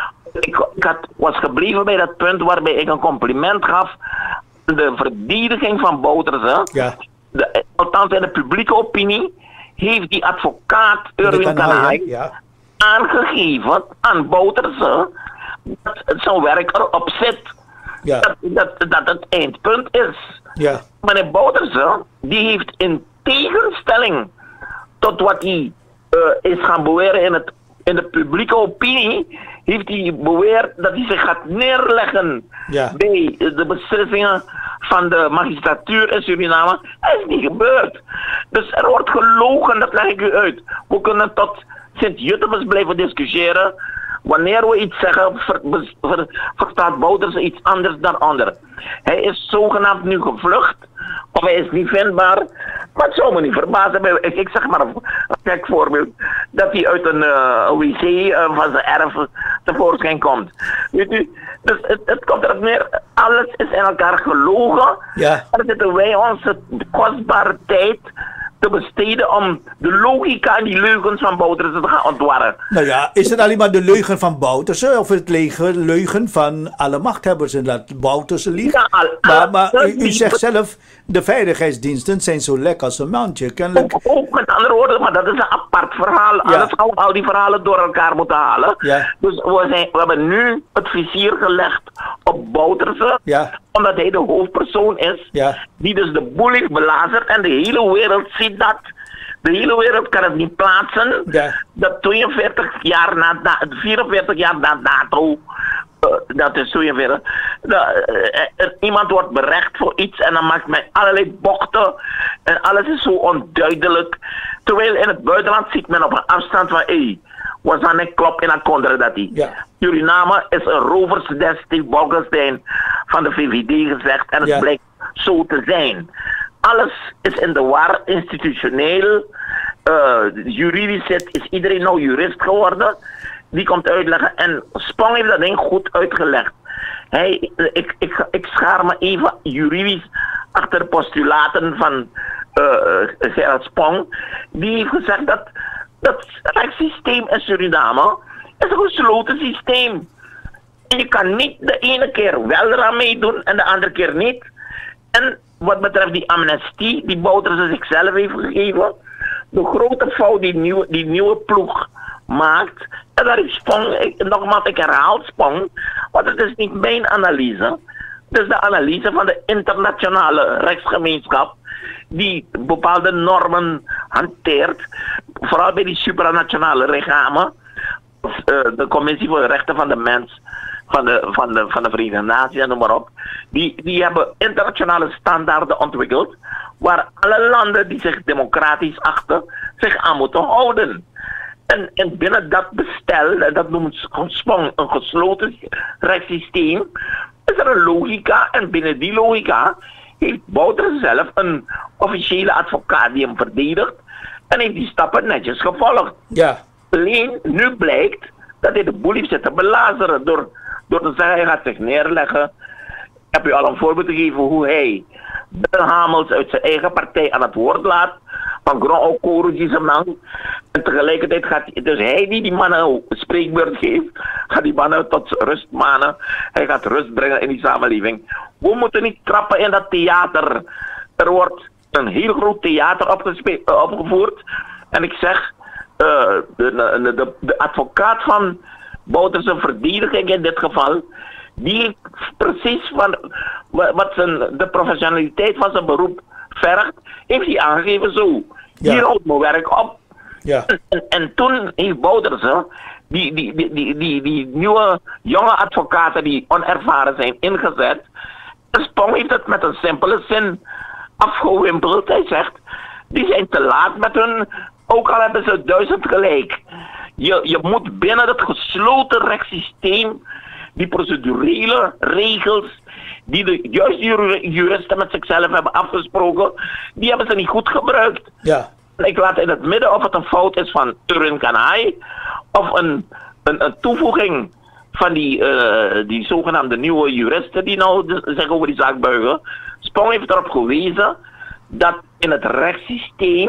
ik, ik had, was gebleven bij dat punt waarbij ik een compliment gaf. De verdediging van Bouterse, ja. de, althans in de publieke opinie, heeft die advocaat Erwin Kanay ja. aangegeven aan Bouterse dat zijn werk erop zit. Ja. Dat, dat, dat het eindpunt is. Ja. Meneer Bouterse, die heeft in tegenstelling tot wat hij uh, is gaan beweren in, het, in de publieke opinie, heeft hij beweerd dat hij zich gaat neerleggen ja. bij de beslissingen van de magistratuur in Suriname. Dat is niet gebeurd. Dus er wordt gelogen, dat leg ik u uit. We kunnen tot Sint-Juttemus blijven discussiëren. Wanneer we iets zeggen, ver, ver, verstaat Bouterse iets anders dan anderen. Hij is zogenaamd nu gevlucht, of hij is niet vindbaar. Maar het zou me niet verbazen, ik, ik zeg maar een, een gek voorbeeld, dat hij uit een uh, wc uh, van zijn erf tevoorschijn komt. Weet u, dus het, het komt erop neer, alles is in elkaar gelogen. Ja. En zitten wij onze kostbare tijd te besteden om de logica en die leugens van Bouterse te gaan ontwarren. Nou ja, is het alleen maar de leugen van Bouterse of het leugen, leugen van alle machthebbers en dat Bouterse liegt? Ja, al, maar maar u, u zegt zelf, de veiligheidsdiensten zijn zo lek als een maandje, kennelijk. Ook, ook met andere woorden, maar dat is een apart verhaal. Ja. Alles gaan we al die verhalen door elkaar moeten halen. Ja. Dus we, zijn, we hebben nu het vizier gelegd op Bouterse, ja. omdat hij de hoofdpersoon is, ja. die dus de boel heeft belazerd en de hele wereld ziet dat. De hele wereld kan het niet plaatsen ja. dat tweeënveertig jaar na, na vierenveertig jaar na dato, uh, dat is tweeënveertig, uh, uh, iemand wordt berecht voor iets en dan maakt men allerlei bochten en alles is zo onduidelijk. Terwijl in het buitenland ziet men op een afstand van, hé, hey, was dan een klop in een kondre dat hij. Ja. Suriname is een roversnest, heeft Bolkestein van de V V D gezegd en het ja. blijkt zo te zijn. Alles is in de war, institutioneel, uh, juridisch zit, is iedereen nou jurist geworden. Die komt uitleggen en Spong heeft dat ding goed uitgelegd. Hij, ik, ik, ik schaar me even juridisch achter de postulaten van uh, Gerard Spong. Die heeft gezegd dat dat rechtssysteem in Suriname is een gesloten systeem. En je kan niet de ene keer wel eraan meedoen en de andere keer niet. En wat betreft die amnestie die Bouterse zichzelf heeft gegeven, de grote fout die nieuwe, die nieuwe ploeg maakt, en daar is Spong, ik, nogmaals ik herhaal Spong, want het is niet mijn analyse, het is de analyse van de internationale rechtsgemeenschap die bepaalde normen hanteert, vooral bij die supranationale lichamen, uh, de Commissie voor de Rechten van de Mens, van de, van de, van de Verenigde Naties en noem maar op. Die, die hebben internationale standaarden ontwikkeld waar alle landen die zich democratisch achten zich aan moeten houden. En, en binnen dat bestel, en dat noemt Spong een gesloten rechtssysteem, is er een logica en binnen die logica heeft Bouterse zelf een officiële advocaat die hem verdedigt en heeft die stappen netjes gevolgd. Ja. Alleen nu blijkt dat hij de boel heeft zitten belazeren door, door te zeggen hij gaat zich neerleggen. Ik heb u al een voorbeeld gegeven hoe hij de Hamels uit zijn eigen partij aan het woord laat. Van Grand Okoro Gisemang. En tegelijkertijd gaat hij, dus hij die die mannen een spreekbeurt geeft, gaat die mannen tot rust manen. Hij gaat rust brengen in die samenleving. We moeten niet trappen in dat theater. Er wordt een heel groot theater opgevoerd. En ik zeg, uh, de, de, de, de advocaat van Bouterse verdediging in dit geval, die heeft precies van wat zijn, de professionaliteit van zijn beroep vergt, heeft hij aangegeven zo. Ja. Hier houdt mijn werk op. Ja. En, en toen heeft Bouterse die, die, die, die, die, die nieuwe jonge advocaten die onervaren zijn ingezet. Spong heeft het met een simpele zin afgewimpeld. Hij zegt, die zijn te laat met hun, ook al hebben ze duizend gelijk. Je, je moet binnen het gesloten rechtssysteem, die procedurele regels, die de juiste juristen met zichzelf hebben afgesproken, die hebben ze niet goed gebruikt. Ja. Ik laat in het midden of het een fout is van Turin Kanai of een, een, een toevoeging van die, uh, die zogenaamde nieuwe juristen die nou de, zich over die zaak buigen. Spong heeft erop gewezen dat in het rechtssysteem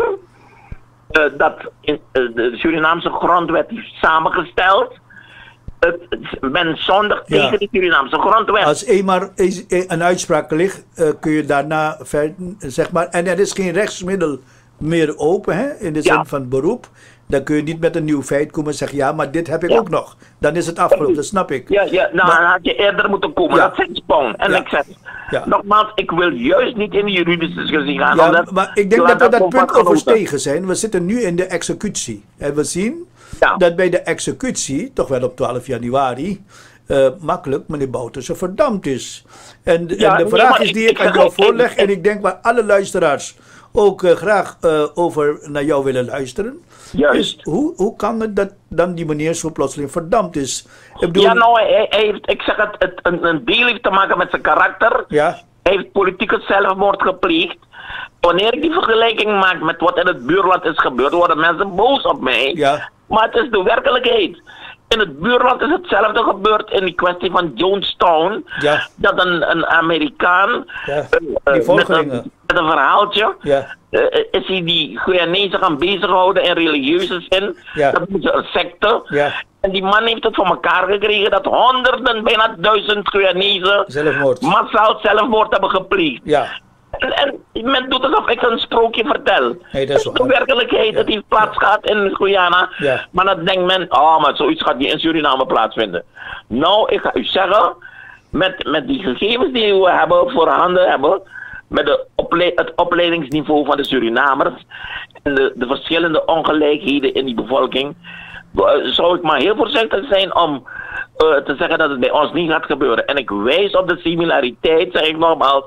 uh, dat in, uh, de Surinaamse grondwet heeft samengesteld, het, men zondigt Ja. tegen de Surinaamse grondwet. Als eenmaal een uitspraak ligt, uh, kun je daarna verder, zeg maar, en er is geen rechtsmiddel meer open, hè, in de zin Ja. van beroep. Dan kun je niet met een nieuw feit komen en zeggen, ja, maar dit heb ik Ja. ook nog. Dan is het afgelopen, dat snap ik. Ja, ja, nou Maar- dan had je eerder moeten komen. Ja. Dat zegt Spong. En Ja. ik zeg, Ja. nogmaals, ik wil juist niet in de juridische discussie gaan. Ja, omdat- maar ik denk laat dat we dat ook punt wat genoten. overstegen zijn. We zitten nu in de executie. En we zien Ja. dat bij de executie, toch wel op twaalf januari, uh, makkelijk meneer Bouterse verdampt is. En, Ja, en de nee, vraag maar is die ik- ik, ik aan zeg jou ook- voorleg, ik- en ik denk waar alle luisteraars ook uh, graag uh, over naar jou willen luisteren, Juist. is hoe, hoe kan het dat dan die meneer zo plotseling verdampt is? Ik bedoel, Ja, nou, hij, hij heeft, ik zeg het, het een, een deel heeft te maken met zijn karakter. ja, Hij heeft politieke zelfmoord gepleegd. Wanneer ik die vergelijking maak met wat in het buurland is gebeurd, worden mensen boos op mij. ja, Maar het is de werkelijkheid. In het buurland is hetzelfde gebeurd in die kwestie van Jonestown. Ja. Dat een, een Amerikaan Ja, eh, die eh, met, volgelingen. een, met een verhaaltje ja, eh, is hij die Guyanese gaan bezighouden in religieuze zin. Ja. Dat is een secte. ja, En die man heeft het voor elkaar gekregen dat honderden, bijna duizend Guyanese zelfmoord. massaal zelfmoord hebben gepleegd. Ja, En, en men doet alsof ik een sprookje vertel. Nee, dat is de waar. werkelijkheid, Ja. het heeft plaats gehad in Guyana. Ja. Maar dan denkt men, oh, maar zoiets gaat niet in Suriname plaatsvinden. Nou, ik ga u zeggen, met, met die gegevens die we hebben, voorhanden hebben, met de ople- het opleidingsniveau van de Surinamers en de, de verschillende ongelijkheden in die bevolking, uh, zou ik maar heel voorzichtig zijn om uh, te zeggen dat het bij ons niet gaat gebeuren. En ik wijs op de similariteit, zeg ik nogmaals,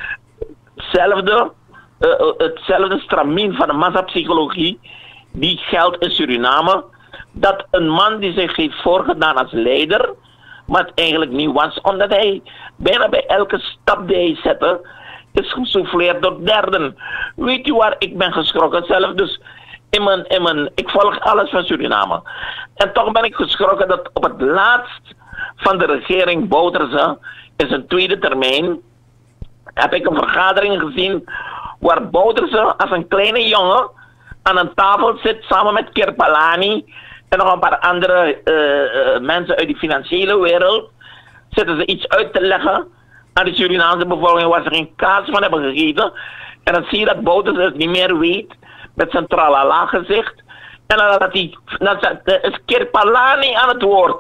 hetzelfde, uh, uh, hetzelfde stramien van de massapsychologie die geldt in Suriname, dat een man die zich heeft voorgedaan als leider, maar het eigenlijk niet was, omdat hij bijna bij elke stap die hij zette, is gesouffleerd door derden. Weet u waar ik ben geschrokken zelf? Dus in mijn, in mijn, ik volg alles van Suriname. En toch ben ik geschrokken dat op het laatst van de regering Bouterse, in zijn tweede termijn, heb ik een vergadering gezien waar Bouterse als een kleine jongen aan een tafel zit samen met Kirpalani en nog een paar andere uh, uh, mensen uit de financiële wereld. Zitten ze iets uit te leggen aan de Surinaamse bevolking waar ze geen kaas van hebben gegeten. En dan zie je dat Bouterse het niet meer weet met zijn tralala gezicht. En dan, dat hij, dan is Kirpalani aan het woord.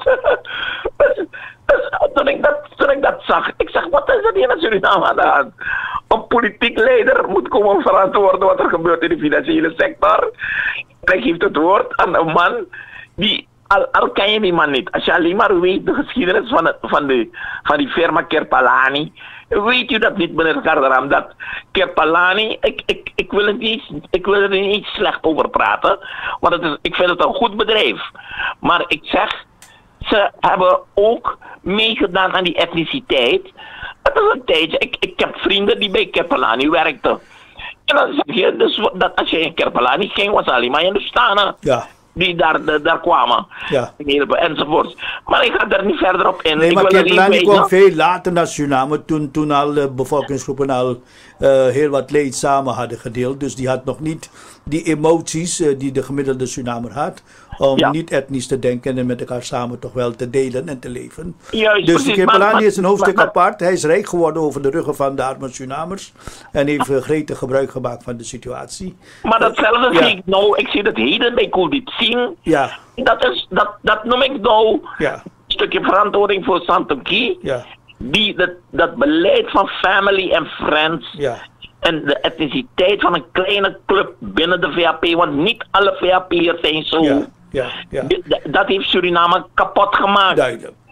dus, dus, toen, ik dat, toen ik dat zag, ik zeg, wat is er hier in Suriname aan de hand? Een politiek leider moet komen verantwoorden wat er gebeurt in de financiële sector. En ik geef het woord aan een man die, al, al ken je die man niet, als je alleen maar weet de geschiedenis van, het, van, de, van die firma Kirpalani, weet u dat niet, meneer Garderam, dat Kirpalani, ik, ik, ik, wil het niet, ik wil er niet slecht over praten, want het is, ik vind het een goed bedrijf. Maar ik zeg, ze hebben ook meegedaan aan die etniciteit. Het is een tijdje, ik, ik heb vrienden die bij Kirpalani werkten. En dan zeg je, dus dat als je in Kirpalani ging, was alleen maar Hindustanen ja. die daar, daar kwamen. Ja. Enzovoorts. Maar ik ga daar niet verder op in. Nee, ik maar wil alleen Kirpalani weten- kwam veel later naar Suriname, toen, toen al de bevolkingsgroepen al uh, heel wat leed samen hadden gedeeld. Dus die had nog niet die emoties uh, die de gemiddelde Surinamer had, om Ja. niet etnisch te denken en met elkaar samen toch wel te delen en te leven. Juist, dus precies, Kirpalani maar- is een hoofdstuk maar- apart. Hij is rijk geworden over de ruggen van de arme Surinamers en heeft uh, gretig gebruik gemaakt van de situatie. Maar datzelfde Ja. zie ik nou, ik zie het heden bij Kuldit Singh. Ja, Dat, is, dat, dat noem ik nou ja, een stukje verantwoording voor Santoki. ja, Die, dat, dat beleid van family en friends. ja. En de etniciteit van een kleine club binnen de V A P. Want niet alle V A P'ers zijn zo. Ja, ja, ja. D- Dat heeft Suriname kapot gemaakt. Duidelijk.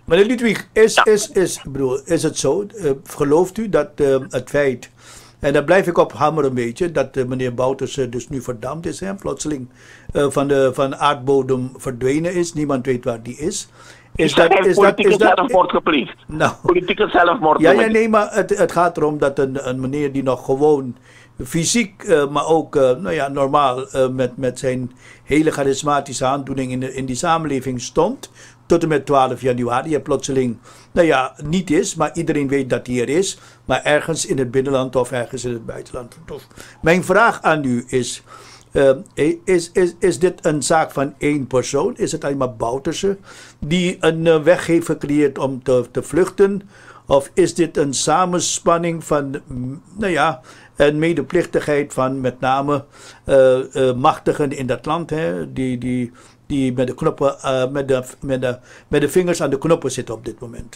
Meneer Ludwig, is, Ja. is, is, bedoel, is het zo, uh, gelooft u dat uh, het feit, en daar blijf ik op hameren een beetje, dat uh, meneer Bouters uh, dus nu verdampt is, hè, plotseling uh, van, de, van de aardbodem verdwenen is, niemand weet waar die is. Is dat, is politieke is dat, zelfmoord gepleegd? Nou, politieke zelfmoord. Ja, ja, nee, maar het, het gaat erom dat een, een meneer die nog gewoon fysiek, uh, maar ook uh, nou ja, normaal uh, met, met zijn hele charismatische aandoening in, de, in die samenleving stond, tot en met twaalf januari, en plotseling, nou ja, niet is, maar iedereen weet dat hij er is, maar ergens in het binnenland of ergens in het buitenland. Mijn vraag aan u is, uh, is, is, is dit een zaak van één persoon? Is het alleen maar Bouterse die een uh, weg heeft gecreëerd om te, te vluchten? Of is dit een samenspanning van, nou ja, een medeplichtigheid van met name uh, uh, machtigen in dat land, hè, die, die, die met de knoppen, uh, met, de, met, de, met de vingers aan de knoppen zitten op dit moment?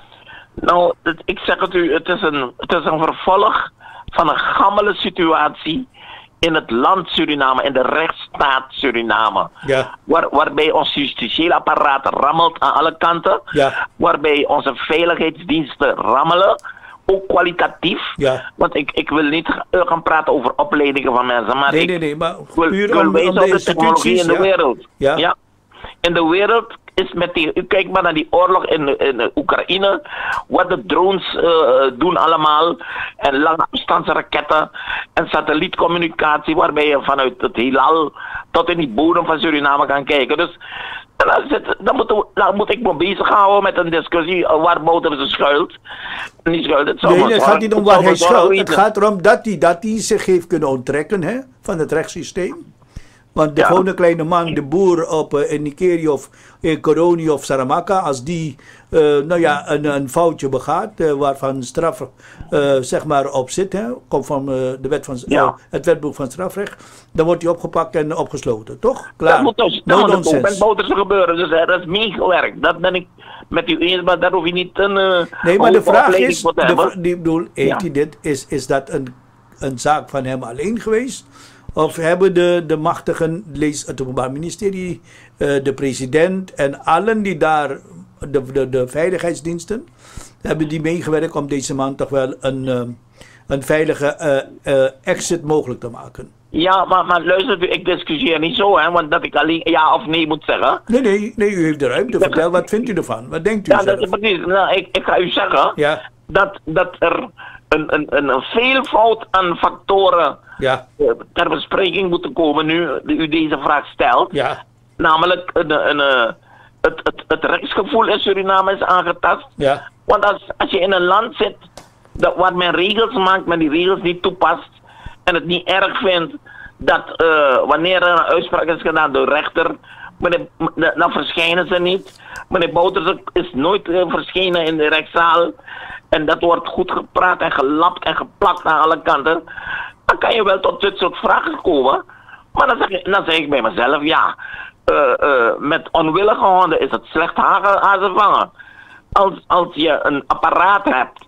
Nou, het, ik zeg het u, het is, een, het is een vervolg van een gammele situatie in het land Suriname, in de rechtsstaat Suriname. Ja. Waar, waarbij ons justitiële apparaat rammelt aan alle kanten. Ja. Waarbij onze veiligheidsdiensten rammelen. Ook kwalitatief. Ja. Want ik, ik wil niet gaan praten over opleidingen van mensen. Maar nee, ik nee, nee. Maar wil, puur wil om, wijzen om op de de technologie in de ja. wereld. Ja. Ja. In de wereld is met die, u kijkt maar naar die oorlog in, in Oekraïne, wat de drones uh, doen allemaal, en lange afstandsraketten en satellietcommunicatie, waarbij je vanuit het heelal tot in die bodem van Suriname kan kijken. Dus dan, zit, dan, moet, dan moet ik me bezighouden met een discussie waar Bouters dus schuilt. Niet schuilt het nee, het gaat niet om waar hij schuilt. Het gaat erom dat hij, dat hij zich heeft kunnen onttrekken, hè, van het rechtssysteem. Want de ja. gewone kleine man, de boer op uh, in Nikeri of in Koroni of Saramaka, als die uh, nou ja, een, een foutje begaat, uh, waarvan straf uh, zeg maar op zit, hè, komt van uh, de wet van, ja. uh, het wetboek van strafrecht, dan wordt hij opgepakt en opgesloten, toch? Klaar. Dat moet dus no dat moet ook met Bouters gebeuren, dus uh, dat is meegewerkt. Dat ben ik met u eens, maar daar hoef je niet een uh, nee, maar de vraag is, de, die bedoel, heeft ja. hij dit, is, is dat een, een zaak van hem alleen geweest? Of hebben de, de machtigen, lees het Openbaar Ministerie, uh, de president en allen die daar, de, de, de veiligheidsdiensten, hebben die meegewerkt om deze man toch wel een, uh, een veilige uh, uh, exit mogelijk te maken? Ja, maar, maar luister, ik discussieer niet zo, hè, want dat ik alleen ja of nee moet zeggen. Nee, nee, nee, u heeft de ruimte. Vertel, wat vindt u ervan? Wat denkt u ja, zelf? Dat is precies. Nou, ik, ik ga u zeggen ja. dat, dat er een, een, een, een veelvoud aan factoren ja. ter bespreking moeten komen nu u deze vraag stelt. Ja. Namelijk een, een, een, het, het, het rechtsgevoel in Suriname is aangetast. Ja. Want als, als je in een land zit dat, waar men regels maakt, maar die regels niet toepast en het niet erg vindt dat uh, wanneer er een uitspraak is gedaan door de rechter, meneer, dan verschijnen ze niet. Meneer Bouters is nooit uh, verschenen in de rechtszaal. En dat wordt goed gepraat en gelapt en geplakt aan alle kanten. Dan kan je wel tot dit soort vragen komen. Maar dan zeg, ik, dan zeg ik bij mezelf, ja, uh, uh, met onwillige honden is het slecht hazen vangen. Als, als je een apparaat hebt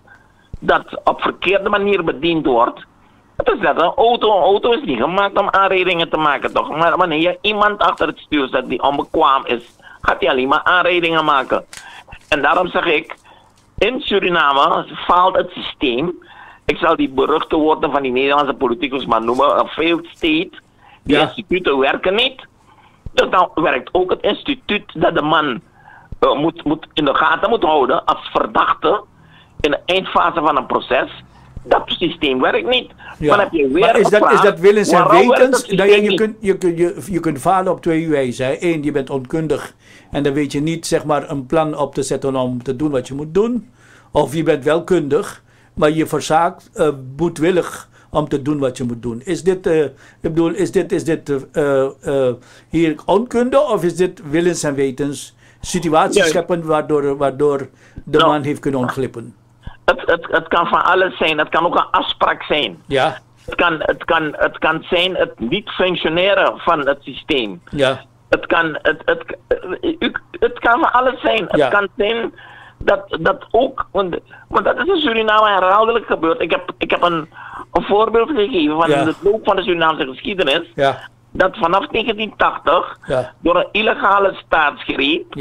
dat op verkeerde manier bediend wordt. Het is net een auto. Een auto is niet gemaakt om aanrijdingen te maken, toch? Maar wanneer je iemand achter het stuur zet die onbekwaam is, gaat hij alleen maar aanrijdingen maken. En daarom zeg ik, in Suriname faalt het systeem. Ik zal die beruchte woorden van die Nederlandse politicus maar noemen. Een failed state. Die ja. instituten werken niet. Dus dan werkt ook het instituut dat de man uh, moet, moet in de gaten moet houden als verdachte in de eindfase van een proces. Dat systeem werkt niet. Ja. Maar, heb je weer maar is, dat, is dat willens en wetens? Nou ja, je, kunt, je, kunt, je, je kunt falen op twee wijzen. Eén, je bent onkundig en dan weet je niet zeg maar, een plan op te zetten om te doen wat je moet doen. Of je bent wel kundig, maar je verzaakt uh, moedwillig om te doen wat je moet doen. Is dit, uh, ik bedoel, is dit, is dit uh, uh, hier onkunde of is dit willens en wetens situatie scheppen waardoor, waardoor de no. man heeft kunnen ontglippen? Het, het, het kan van alles zijn. Het kan ook een afspraak zijn. Ja. Het kan, het kan, het kan zijn het niet functioneren van het systeem. Ja. Het kan, het, het, het, het kan van alles zijn. Het ja. kan zijn dat, dat ook, want, want dat is in Suriname herhaaldelijk gebeurd. Ik heb, ik heb een, een voorbeeld gegeven van ja. de loop van de Surinaamse geschiedenis. Ja. Dat vanaf negentien tachtig ja. door een illegale staatsgreep ja.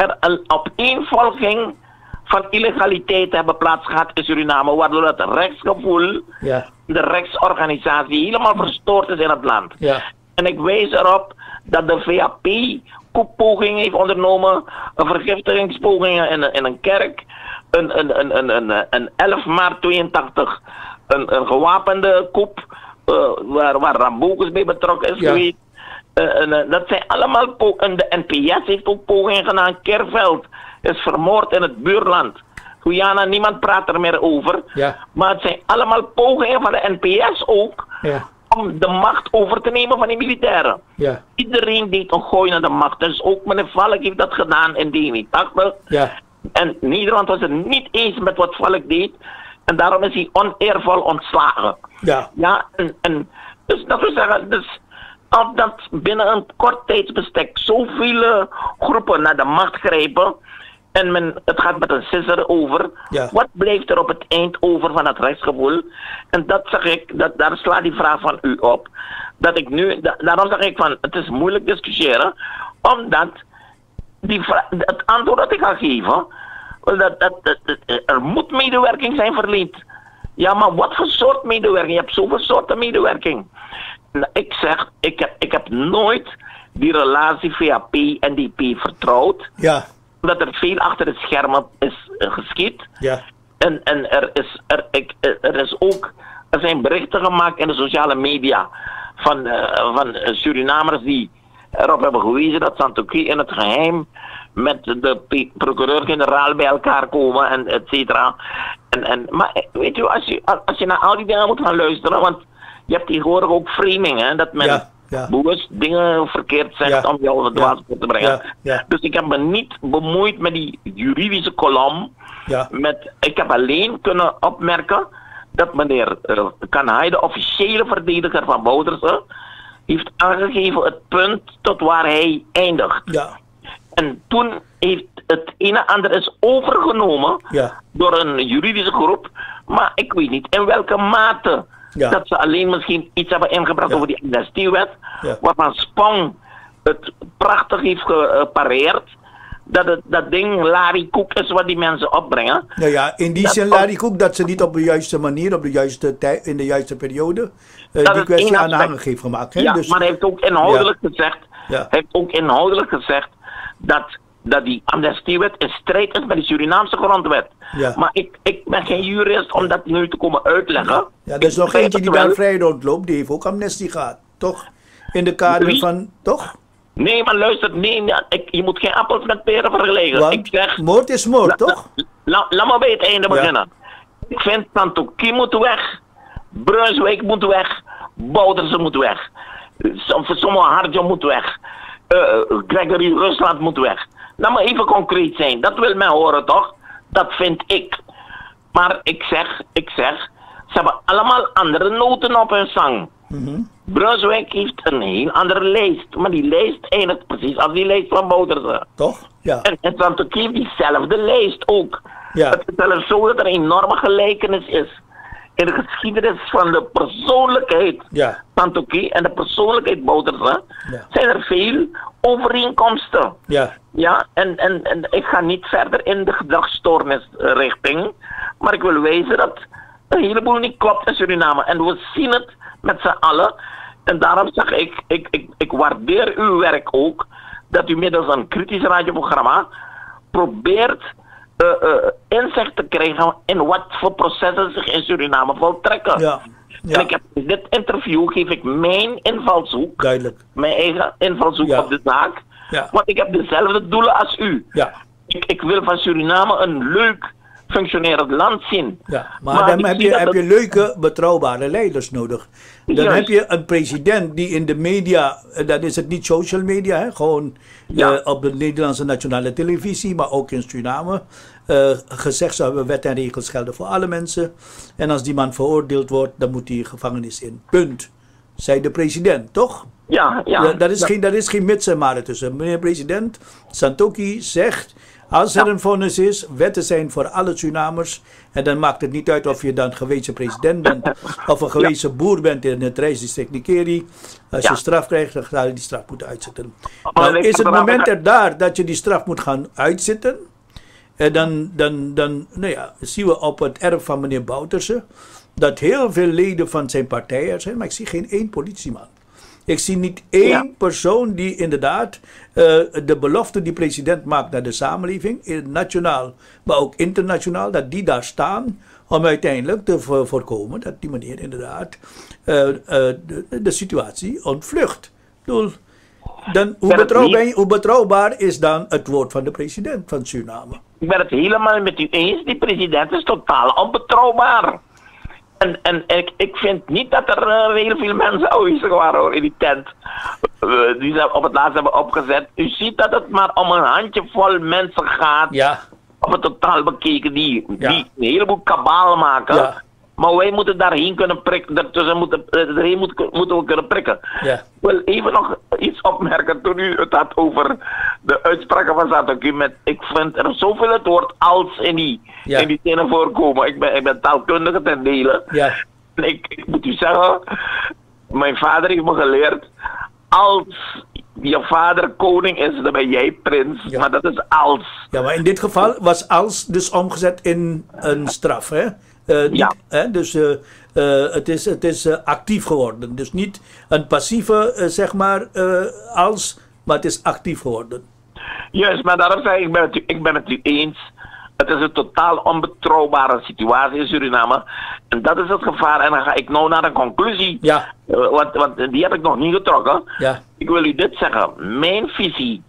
er een opeenvolging van illegaliteit hebben plaatsgehad in Suriname, waardoor het rechtsgevoel, ja. de rechtsorganisatie helemaal verstoord is in het land. Ja. En ik wijs erop dat de V A P koepogingen heeft ondernomen, een vergiftigingspoging in, in een kerk, een, een, een, een, een, een elf maart tweeëntachtig, een, een gewapende koep, uh, waar, waar Rambokus bij betrokken is ja. geweest. Uh, en, uh, dat zijn allemaal pogingen. De N P S heeft ook pogingen gedaan. Kerveld is vermoord in het buurland. Guyana, niemand praat er meer over. Ja. Maar het zijn allemaal pogingen van de N P S ook, ja. om de macht over te nemen van die militairen. Ja. Iedereen deed een gooi naar de macht. Dus ook meneer Valk heeft dat gedaan in negentien. Ja. En Nederland was het niet eens met wat Valk deed. En daarom is hij oneervol ontslagen. Ja. Ja, en, en dus dat wil zeggen, dus, dat binnen een kort tijdsbestek zoveel uh, groepen naar de macht grijpen. En men, het gaat met een sisser over. Ja. Wat blijft er op het eind over van het rechtsgevoel? En dat zeg ik, dat, daar slaat die vraag van u op. Dat ik nu, da, daarom zeg ik van, het is moeilijk discussiëren. Omdat die vraag, het antwoord dat ik ga geven, dat, dat, dat, dat, er moet medewerking zijn verleend. Ja, maar wat voor soort medewerking? Je hebt zoveel soorten medewerking. Ik zeg, ik heb, ik heb nooit die relatie V A P en D P vertrouwd. Ja. Dat er veel achter de schermen is uh, geschied. Ja. En, en er, is, er, ik, er is ook, er zijn berichten gemaakt in de sociale media van, uh, van Surinamers die erop hebben gewezen dat Santokhi in het geheim met de procureur-generaal bij elkaar komen en et cetera. En, en, maar weet u, als je, als je naar al die dingen moet gaan luisteren, want je hebt tegenwoordig ook framing, hè, dat men Ja. Ja. bewust dingen verkeerd zegt Ja. om jou de dwaas te brengen. Ja. Ja. Dus ik heb me niet bemoeid met die juridische kolom. Ja. Met, ik heb alleen kunnen opmerken dat meneer uh, Kanhai, de officiële verdediger van Bouterse, heeft aangegeven het punt tot waar hij eindigt. Ja. En toen heeft het een en ander is overgenomen Ja. door een juridische groep, maar ik weet niet in welke mate. Ja. Dat ze alleen misschien iets hebben ingebracht Ja. over die amnestiewet. Ja. Waarvan Spong het prachtig heeft gepareerd. Dat het, dat ding Larry Koek is wat die mensen opbrengen. Nou ja, in die Dat zin ook- laat ik ook dat ze niet op de juiste manier, op de juiste tijd, in de juiste periode, uh, Dat die is kwestie één aanhangig aspect. heeft gemaakt. Hè? Ja, Dus, maar hij heeft ook inhoudelijk gezegd. Ja. Hij heeft ook inhoudelijk gezegd dat, dat die amnestiewet in strijd is met de Surinaamse grondwet. Ja. Maar ik, ik ben geen jurist om dat nu te komen uitleggen. ja, er is Ik nog begrijp eentje die het wel. wel vrij rondloopt, die heeft ook amnestie gehad, toch? In de kader Wie? van, toch? Nee, maar luister, nee, ja, ik, je moet geen appels met peren vergelijken. Want Ik zeg, moord is moord, La- toch? la- la- Laat maar bij het einde Ja. beginnen. Ik vind Santokhi moet weg. Brunswijk moet weg. Bouterse moet weg. Som- Sommige Harjo moet weg. Uh, Gregory Rusland moet weg. Laat maar even concreet zijn. Dat wil men horen, toch? Dat vind ik. Maar ik zeg, ik zeg, ze hebben allemaal andere noten op hun zang. Mhm. Brunswijk heeft een heel andere lijst. Maar die lijst eindigt precies als die lijst van Bouterse. Toch? Ja. En, en Santokhi heeft diezelfde lijst ook. Ja. Het is zelfs zo dat er een enorme gelijkenis is in de geschiedenis van de persoonlijkheid Ja. Santokhi en de persoonlijkheid Bouterse. Ja. Zijn er veel overeenkomsten. Ja. Ja, en, en, en ik ga niet verder in de gedragsstoornisrichting, maar ik wil wijzen dat een heleboel niet klopt in Suriname. En we zien het met z'n allen. En daarom zeg ik, ik, ik, ik waardeer uw werk ook, dat u middels een kritisch radioprogramma probeert uh, uh, inzicht te krijgen in wat voor processen zich in Suriname voltrekken. Ja. Ja. En ik heb in dit interview geef ik mijn invalshoek, Duidelijk. mijn eigen invalshoek Ja. op de zaak. Ja. Want ik heb dezelfde doelen als u. Ja. Ik, ik wil van Suriname een leuk, functionerend land zien. Ja, maar, Maar dan ik heb zie je, dat heb het- je leuke, betrouwbare leiders nodig. Dan Juist. heb je een president die in de media, eh, dan is het niet social media, hè, gewoon Ja. eh, op de Nederlandse nationale televisie, maar ook in Suriname, eh, gezegd zou hebben, wet en regels gelden voor alle mensen. En als die man veroordeeld wordt, dan moet hij gevangenis in. Punt. Zei de president, toch? Ja, ja. Ja, dat, is Ja. geen, dat is geen mits en maren tussen. Meneer president, Santokhi zegt, Als er een vonnis is, wetten zijn voor alle Surinamers. En dan maakt het niet uit of je dan gewezen president bent of een gewezen ja. boer bent in het reisdistrict Nikeri. Als ja. je straf krijgt, dan ga je die straf moeten uitzitten. Nou is het moment er daar dat je die straf moet gaan uitzitten. En dan, dan, dan nou ja, zien we op het erf van meneer Bouterse dat heel veel leden van zijn partij er zijn, maar ik zie geen één politieman. Ik zie niet één ja. persoon die inderdaad uh, de belofte die president maakt naar de samenleving, nationaal, maar ook internationaal, dat die daar staan om uiteindelijk te vo- voorkomen dat die meneer inderdaad uh, uh, de, de situatie ontvlucht. Bedoel, dan, hoe, betrouwbaar, hoe betrouwbaar is dan het woord van de president van Suriname? Ik ben het helemaal met u eens. Die president is totaal onbetrouwbaar. En, en ik, ik vind niet dat er uh, heel veel mensen aanwezig waren hoor, in die tent. Uh, die ze op het laatst hebben opgezet. U ziet dat het maar om een handjevol mensen gaat. Ja. Op het totaal bekeken. Die, ja. die een heleboel kabaal maken. Ja. Maar wij moeten daarheen kunnen prikken. Daartussen moeten, daarheen moeten, moeten we kunnen prikken. Ja. Ik wil even nog iets opmerken toen u het had over de uitspraken van Satoki. Met, ik vind er zoveel het woord als in die, ja. in die zinnen voorkomen. Ik ben, ik ben taalkundige ten dele. Ja. Ik, ik moet u zeggen, mijn vader heeft me geleerd, als je vader koning is, dan ben jij prins. Ja. Maar dat is als. Ja, maar in dit geval was als dus omgezet in een straf, hè? Uh, niet, ja. Hè? Dus uh, uh, het is, het is uh, actief geworden. Dus niet een passieve, uh, zeg maar, uh, als, maar het is actief geworden. Juist, maar daarom zeg ik, ik ben het, ik ben het u eens. Het is een totaal onbetrouwbare situatie in Suriname. En dat is het gevaar. En dan ga ik nou naar een conclusie. Ja. Uh, want, want die heb ik nog niet getrokken. Ja. Ik wil u dit zeggen. Mijn visie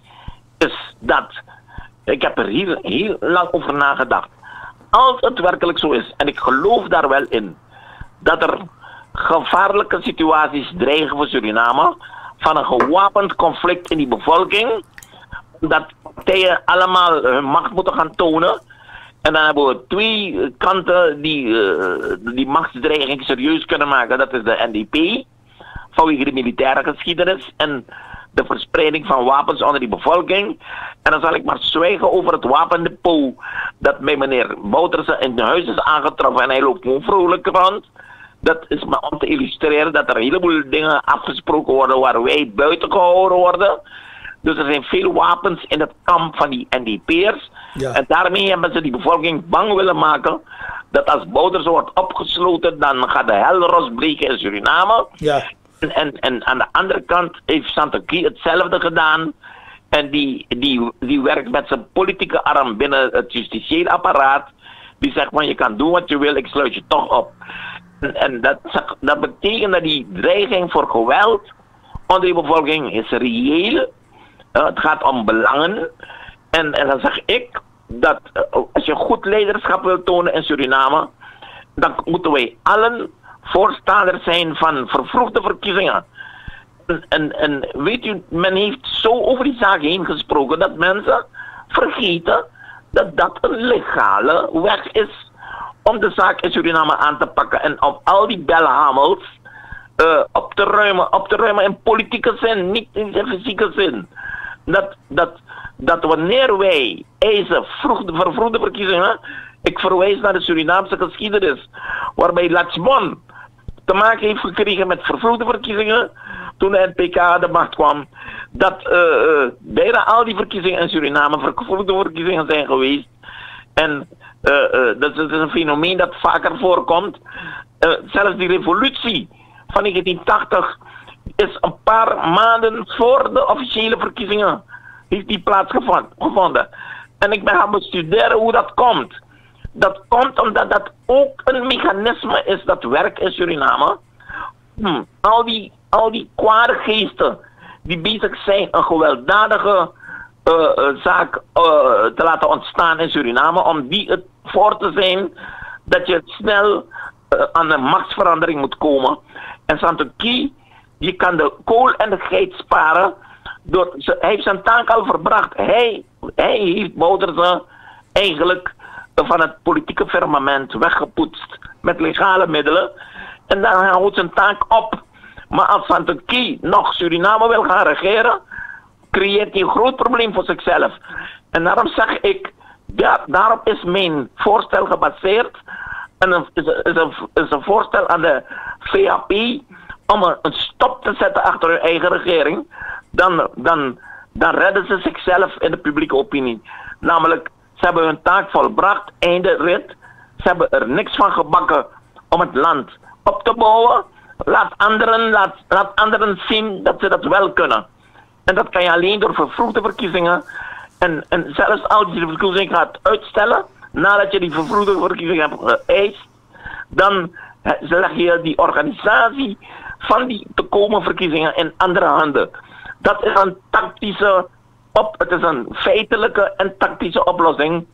is dat, ik heb er heel, heel lang over nagedacht. Als het werkelijk zo is, en ik geloof daar wel in, dat er gevaarlijke situaties dreigen voor Suriname, van een gewapend conflict in die bevolking, dat partijen allemaal hun macht moeten gaan tonen. En dan hebben we twee kanten die uh, die machtsdreiging serieus kunnen maken. Dat is de N D P, vanwege de militaire geschiedenis en de verspreiding van wapens onder die bevolking. En dan zal ik maar zwijgen over het wapendepot dat bij meneer Bouterse in huis is aangetroffen en hij loopt gewoon vrolijk rond. Dat is maar om te illustreren dat er een heleboel dingen afgesproken worden waar wij buiten gehouden worden. Dus er zijn veel wapens in het kamp van die N D P'ers. Ja. En daarmee hebben ze die bevolking bang willen maken dat als Bouterse wordt opgesloten, dan gaat de hel losbreken in Suriname. Ja. En, en, en aan de andere kant heeft Santokhi hetzelfde gedaan. En die, die, die werkt met zijn politieke arm binnen het justitiële apparaat. Die zegt van je kan doen wat je wil, ik sluit je toch op. En, en dat, dat betekent dat die dreiging voor geweld onder die bevolking is reëel. Uh, het gaat om belangen. En, en dan zeg ik dat uh, als je goed leiderschap wil tonen in Suriname, dan moeten wij allen voorstanders zijn van vervroegde verkiezingen. En, en, en weet u, men heeft zo over die zaak heen gesproken dat mensen vergeten dat dat een legale weg is om de zaak in Suriname aan te pakken en om al die belhamels uh, op te ruimen, op te ruimen in politieke zin, niet in fysieke zin. Dat, dat, dat wanneer wij eisen vroeg, vervroegde verkiezingen, ik verwijs naar de Surinaamse geschiedenis, waarbij Lachbon te maken heeft gekregen met vervroegde verkiezingen toen de N P K aan de macht kwam, dat uh, uh, bijna al die verkiezingen in Suriname vervroegde verkiezingen zijn geweest. En uh, uh, dat, is, dat is een fenomeen dat vaker voorkomt. Uh, zelfs die revolutie van negentien tachtig is een paar maanden voor de officiële verkiezingen heeft die plaatsgevonden. En ik ben gaan bestuderen hoe dat komt. Dat komt omdat dat ook een mechanisme is dat werkt in Suriname. Hm, al die, al die kwade geesten die bezig zijn een gewelddadige uh, uh, zaak uh, te laten ontstaan in Suriname, om die het voor te zijn dat je snel uh, aan een machtsverandering moet komen. En Santokhi, je kan de kool en de geit sparen. Door, hij heeft zijn taak al verbracht. Hij, hij heeft Bouterse eigenlijk van het politieke firmament weggepoetst met legale middelen. En dan houdt zijn taak op. Maar als Santokhi nog Suriname wil gaan regeren, creëert hij een groot probleem voor zichzelf. En daarom zeg ik, ja, daarop is mijn voorstel gebaseerd. En een, is, is, een, is een voorstel aan de V H P om een, een stop te zetten achter hun eigen regering. Dan, dan, dan redden ze zichzelf in de publieke opinie. Namelijk, ze hebben hun taak volbracht, einde rit. Ze hebben er niks van gebakken om het land op te bouwen. Laat anderen, laat, laat anderen zien dat ze dat wel kunnen. En dat kan je alleen door vervroegde verkiezingen. En, en zelfs als je de verkiezingen gaat uitstellen, nadat je die vervroegde verkiezingen hebt geëist, dan leg je die organisatie van die te komen verkiezingen in andere handen. Dat is een tactische op, het is een feitelijke en tactische oplossing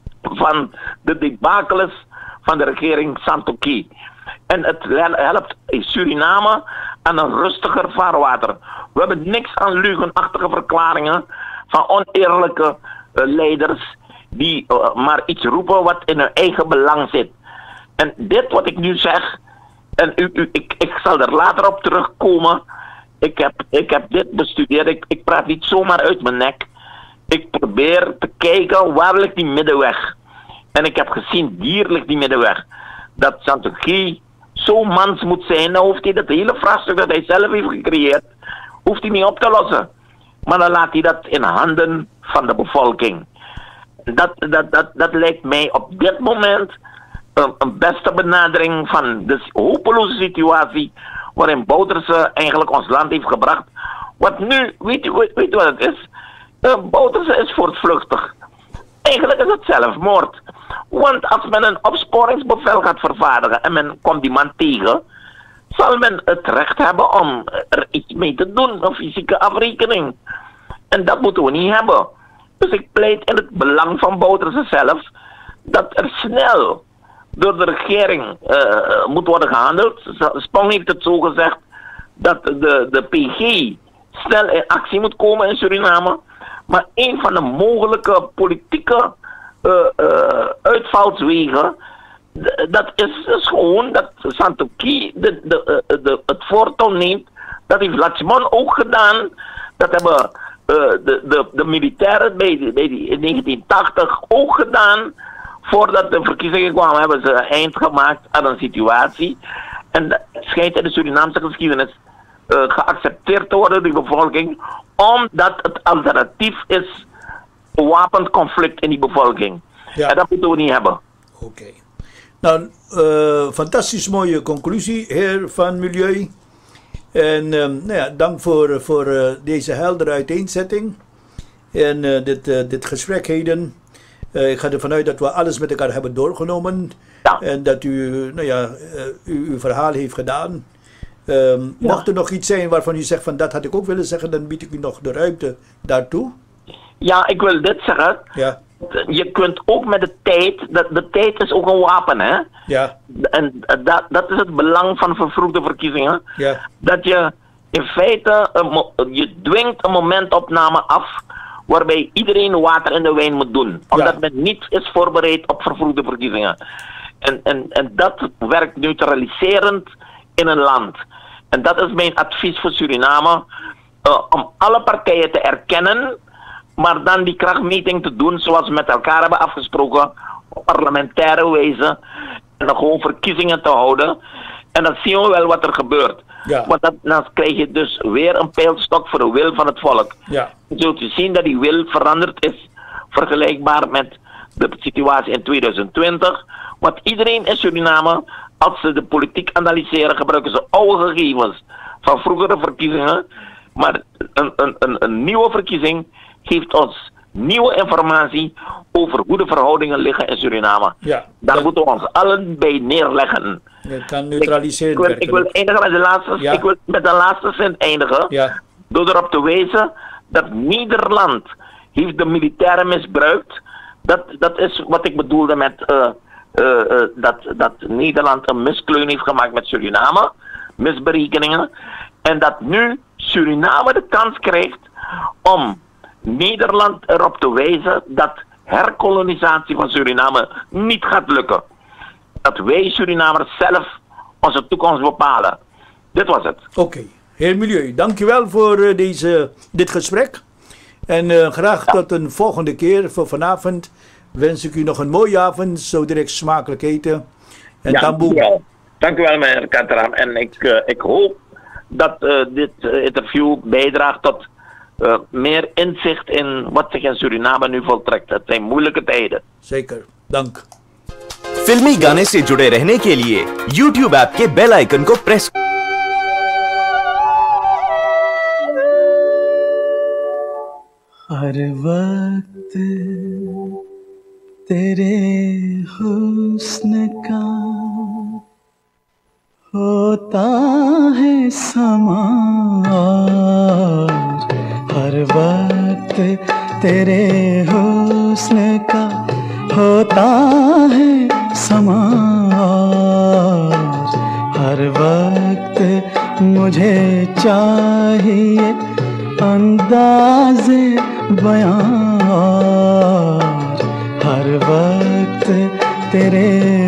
van de debakels van de regering Santokhi. En het helpt Suriname aan een rustiger vaarwater. We hebben niks aan leugenachtige verklaringen van oneerlijke uh, leiders die uh, maar iets roepen wat in hun eigen belang zit. En dit wat ik nu zeg, en u, u, ik, ik zal er later op terugkomen. Ik heb, ik heb dit bestudeerd, ik, ik praat niet zomaar uit mijn nek. Ik probeer te kijken waar ligt die middenweg. En ik heb gezien, hier ligt die middenweg. Dat Santokhi zo mans moet zijn, dan hoeft hij dat hele vraagstuk dat hij zelf heeft gecreëerd, hoeft hij niet op te lossen. Maar dan laat hij dat in handen van de bevolking. Dat, dat, dat, dat lijkt mij op dit moment een, een beste benadering van de hopeloze situatie waarin Bouterse eigenlijk ons land heeft gebracht. Wat nu, weet je, weet, weet wat het is? Uh, Bouterse is voortvluchtig. Eigenlijk is het zelfmoord. Want als men een opsporingsbevel gaat vervaardigen en men komt die man tegen, zal men het recht hebben om er iets mee te doen, een fysieke afrekening. En dat moeten we niet hebben. Dus ik pleit in het belang van Bouterse zelf dat er snel door de regering uh, moet worden gehandeld. Spong heeft het zo gezegd dat de, de P G snel in actie moet komen in Suriname. Maar een van de mogelijke politieke uh, uh, uitvalswegen, dat is dus gewoon dat Santokhi de, de, de, de, het voortouw neemt. Dat heeft Lachman ook gedaan. Dat hebben uh, de, de, de militairen bij, die, bij die in negentien tachtig ook gedaan. Voordat de verkiezingen kwamen hebben ze eind gemaakt aan een situatie. En dat schijnt in de Surinaamse geschiedenis uh, geaccepteerd te worden door de bevolking, omdat het alternatief is een wapend conflict in die bevolking. Ja. En dat moeten we niet hebben. Oké. Okay. Nou, uh, fantastisch mooie conclusie, heer Van Milieu. En um, nou ja, dank voor, voor uh, deze heldere uiteenzetting en uh, dit, uh, dit gesprek heden. Uh, ik ga ervan uit dat we alles met elkaar hebben doorgenomen. Ja. En dat u, nou ja, uh, u uw verhaal heeft gedaan. Um, ja. Mocht er nog iets zijn waarvan u zegt van dat had ik ook willen zeggen, dan bied ik u nog de ruimte daartoe. Ja, ik wil dit zeggen. Ja. Je kunt ook met de tijd, de, de tijd is ook een wapen, hè? Ja. En dat, dat is het belang van vervroegde verkiezingen. Ja. Dat je in feite, een, je dwingt een momentopname af waarbij iedereen water in de wijn moet doen. Omdat ja. men niet is voorbereid op vervroegde verkiezingen. En, en, en dat werkt neutraliserend in een land. En dat is mijn advies voor Suriname. Uh, om alle partijen te erkennen, maar dan die krachtmeting te doen zoals we met elkaar hebben afgesproken, op parlementaire wijze, en dan gewoon verkiezingen te houden. En dan zien we wel wat er gebeurt. Ja. Want dat, dan krijg je dus weer een pijlstok voor de wil van het volk. Ja. Je zult zien dat die wil veranderd is, vergelijkbaar met de situatie in tweeduizend twintig. Want iedereen in Suriname, als ze de politiek analyseren, gebruiken ze oude gegevens van vroegere verkiezingen. Maar een, een, een, een nieuwe verkiezing geeft ons nieuwe informatie over hoe de verhoudingen liggen in Suriname. Ja, Daar dat... moeten we ons allen bij neerleggen. Je kan neutraliseren. Ik, ik, wil, ik wil eindigen met de laatste, ja. ik wil met de laatste zin eindigen. Ja. Door erop te wijzen dat Nederland heeft de militairen misbruikt. Dat, dat is wat ik bedoelde met uh, uh, uh, dat, dat Nederland een miskleun heeft gemaakt met Suriname. Misberekeningen. En dat nu Suriname de kans krijgt om Nederland erop te wijzen dat herkolonisatie van Suriname niet gaat lukken. Dat wij Surinamers zelf onze toekomst bepalen. Dit was het. Oké. Okay. Heer Milieu, dankjewel voor uh, deze, dit gesprek. En uh, graag tot een volgende keer. Voor vanavond wens ik u nog een mooie avond. Zo direct smakelijk eten. En ja, Tamboe. Dank u wel, dank u wel meneer Kataram. En ik, uh, ik hoop dat uh, dit uh, interview bijdraagt tot uh, meer inzicht in wat zich in Suriname nu voltrekt. Het zijn moeilijke tijden. Zeker, dank. फिल्मी गाने से जुड़े रहने के लिए YouTube app के bell icon को press हर वक्त तेरे हुस्न का होता है समार, हर वक्त तेरे हुस्न का होता है समार, हर वक्त मुझे चाहिए अंदाज़े बयां, हर वक्त तेरे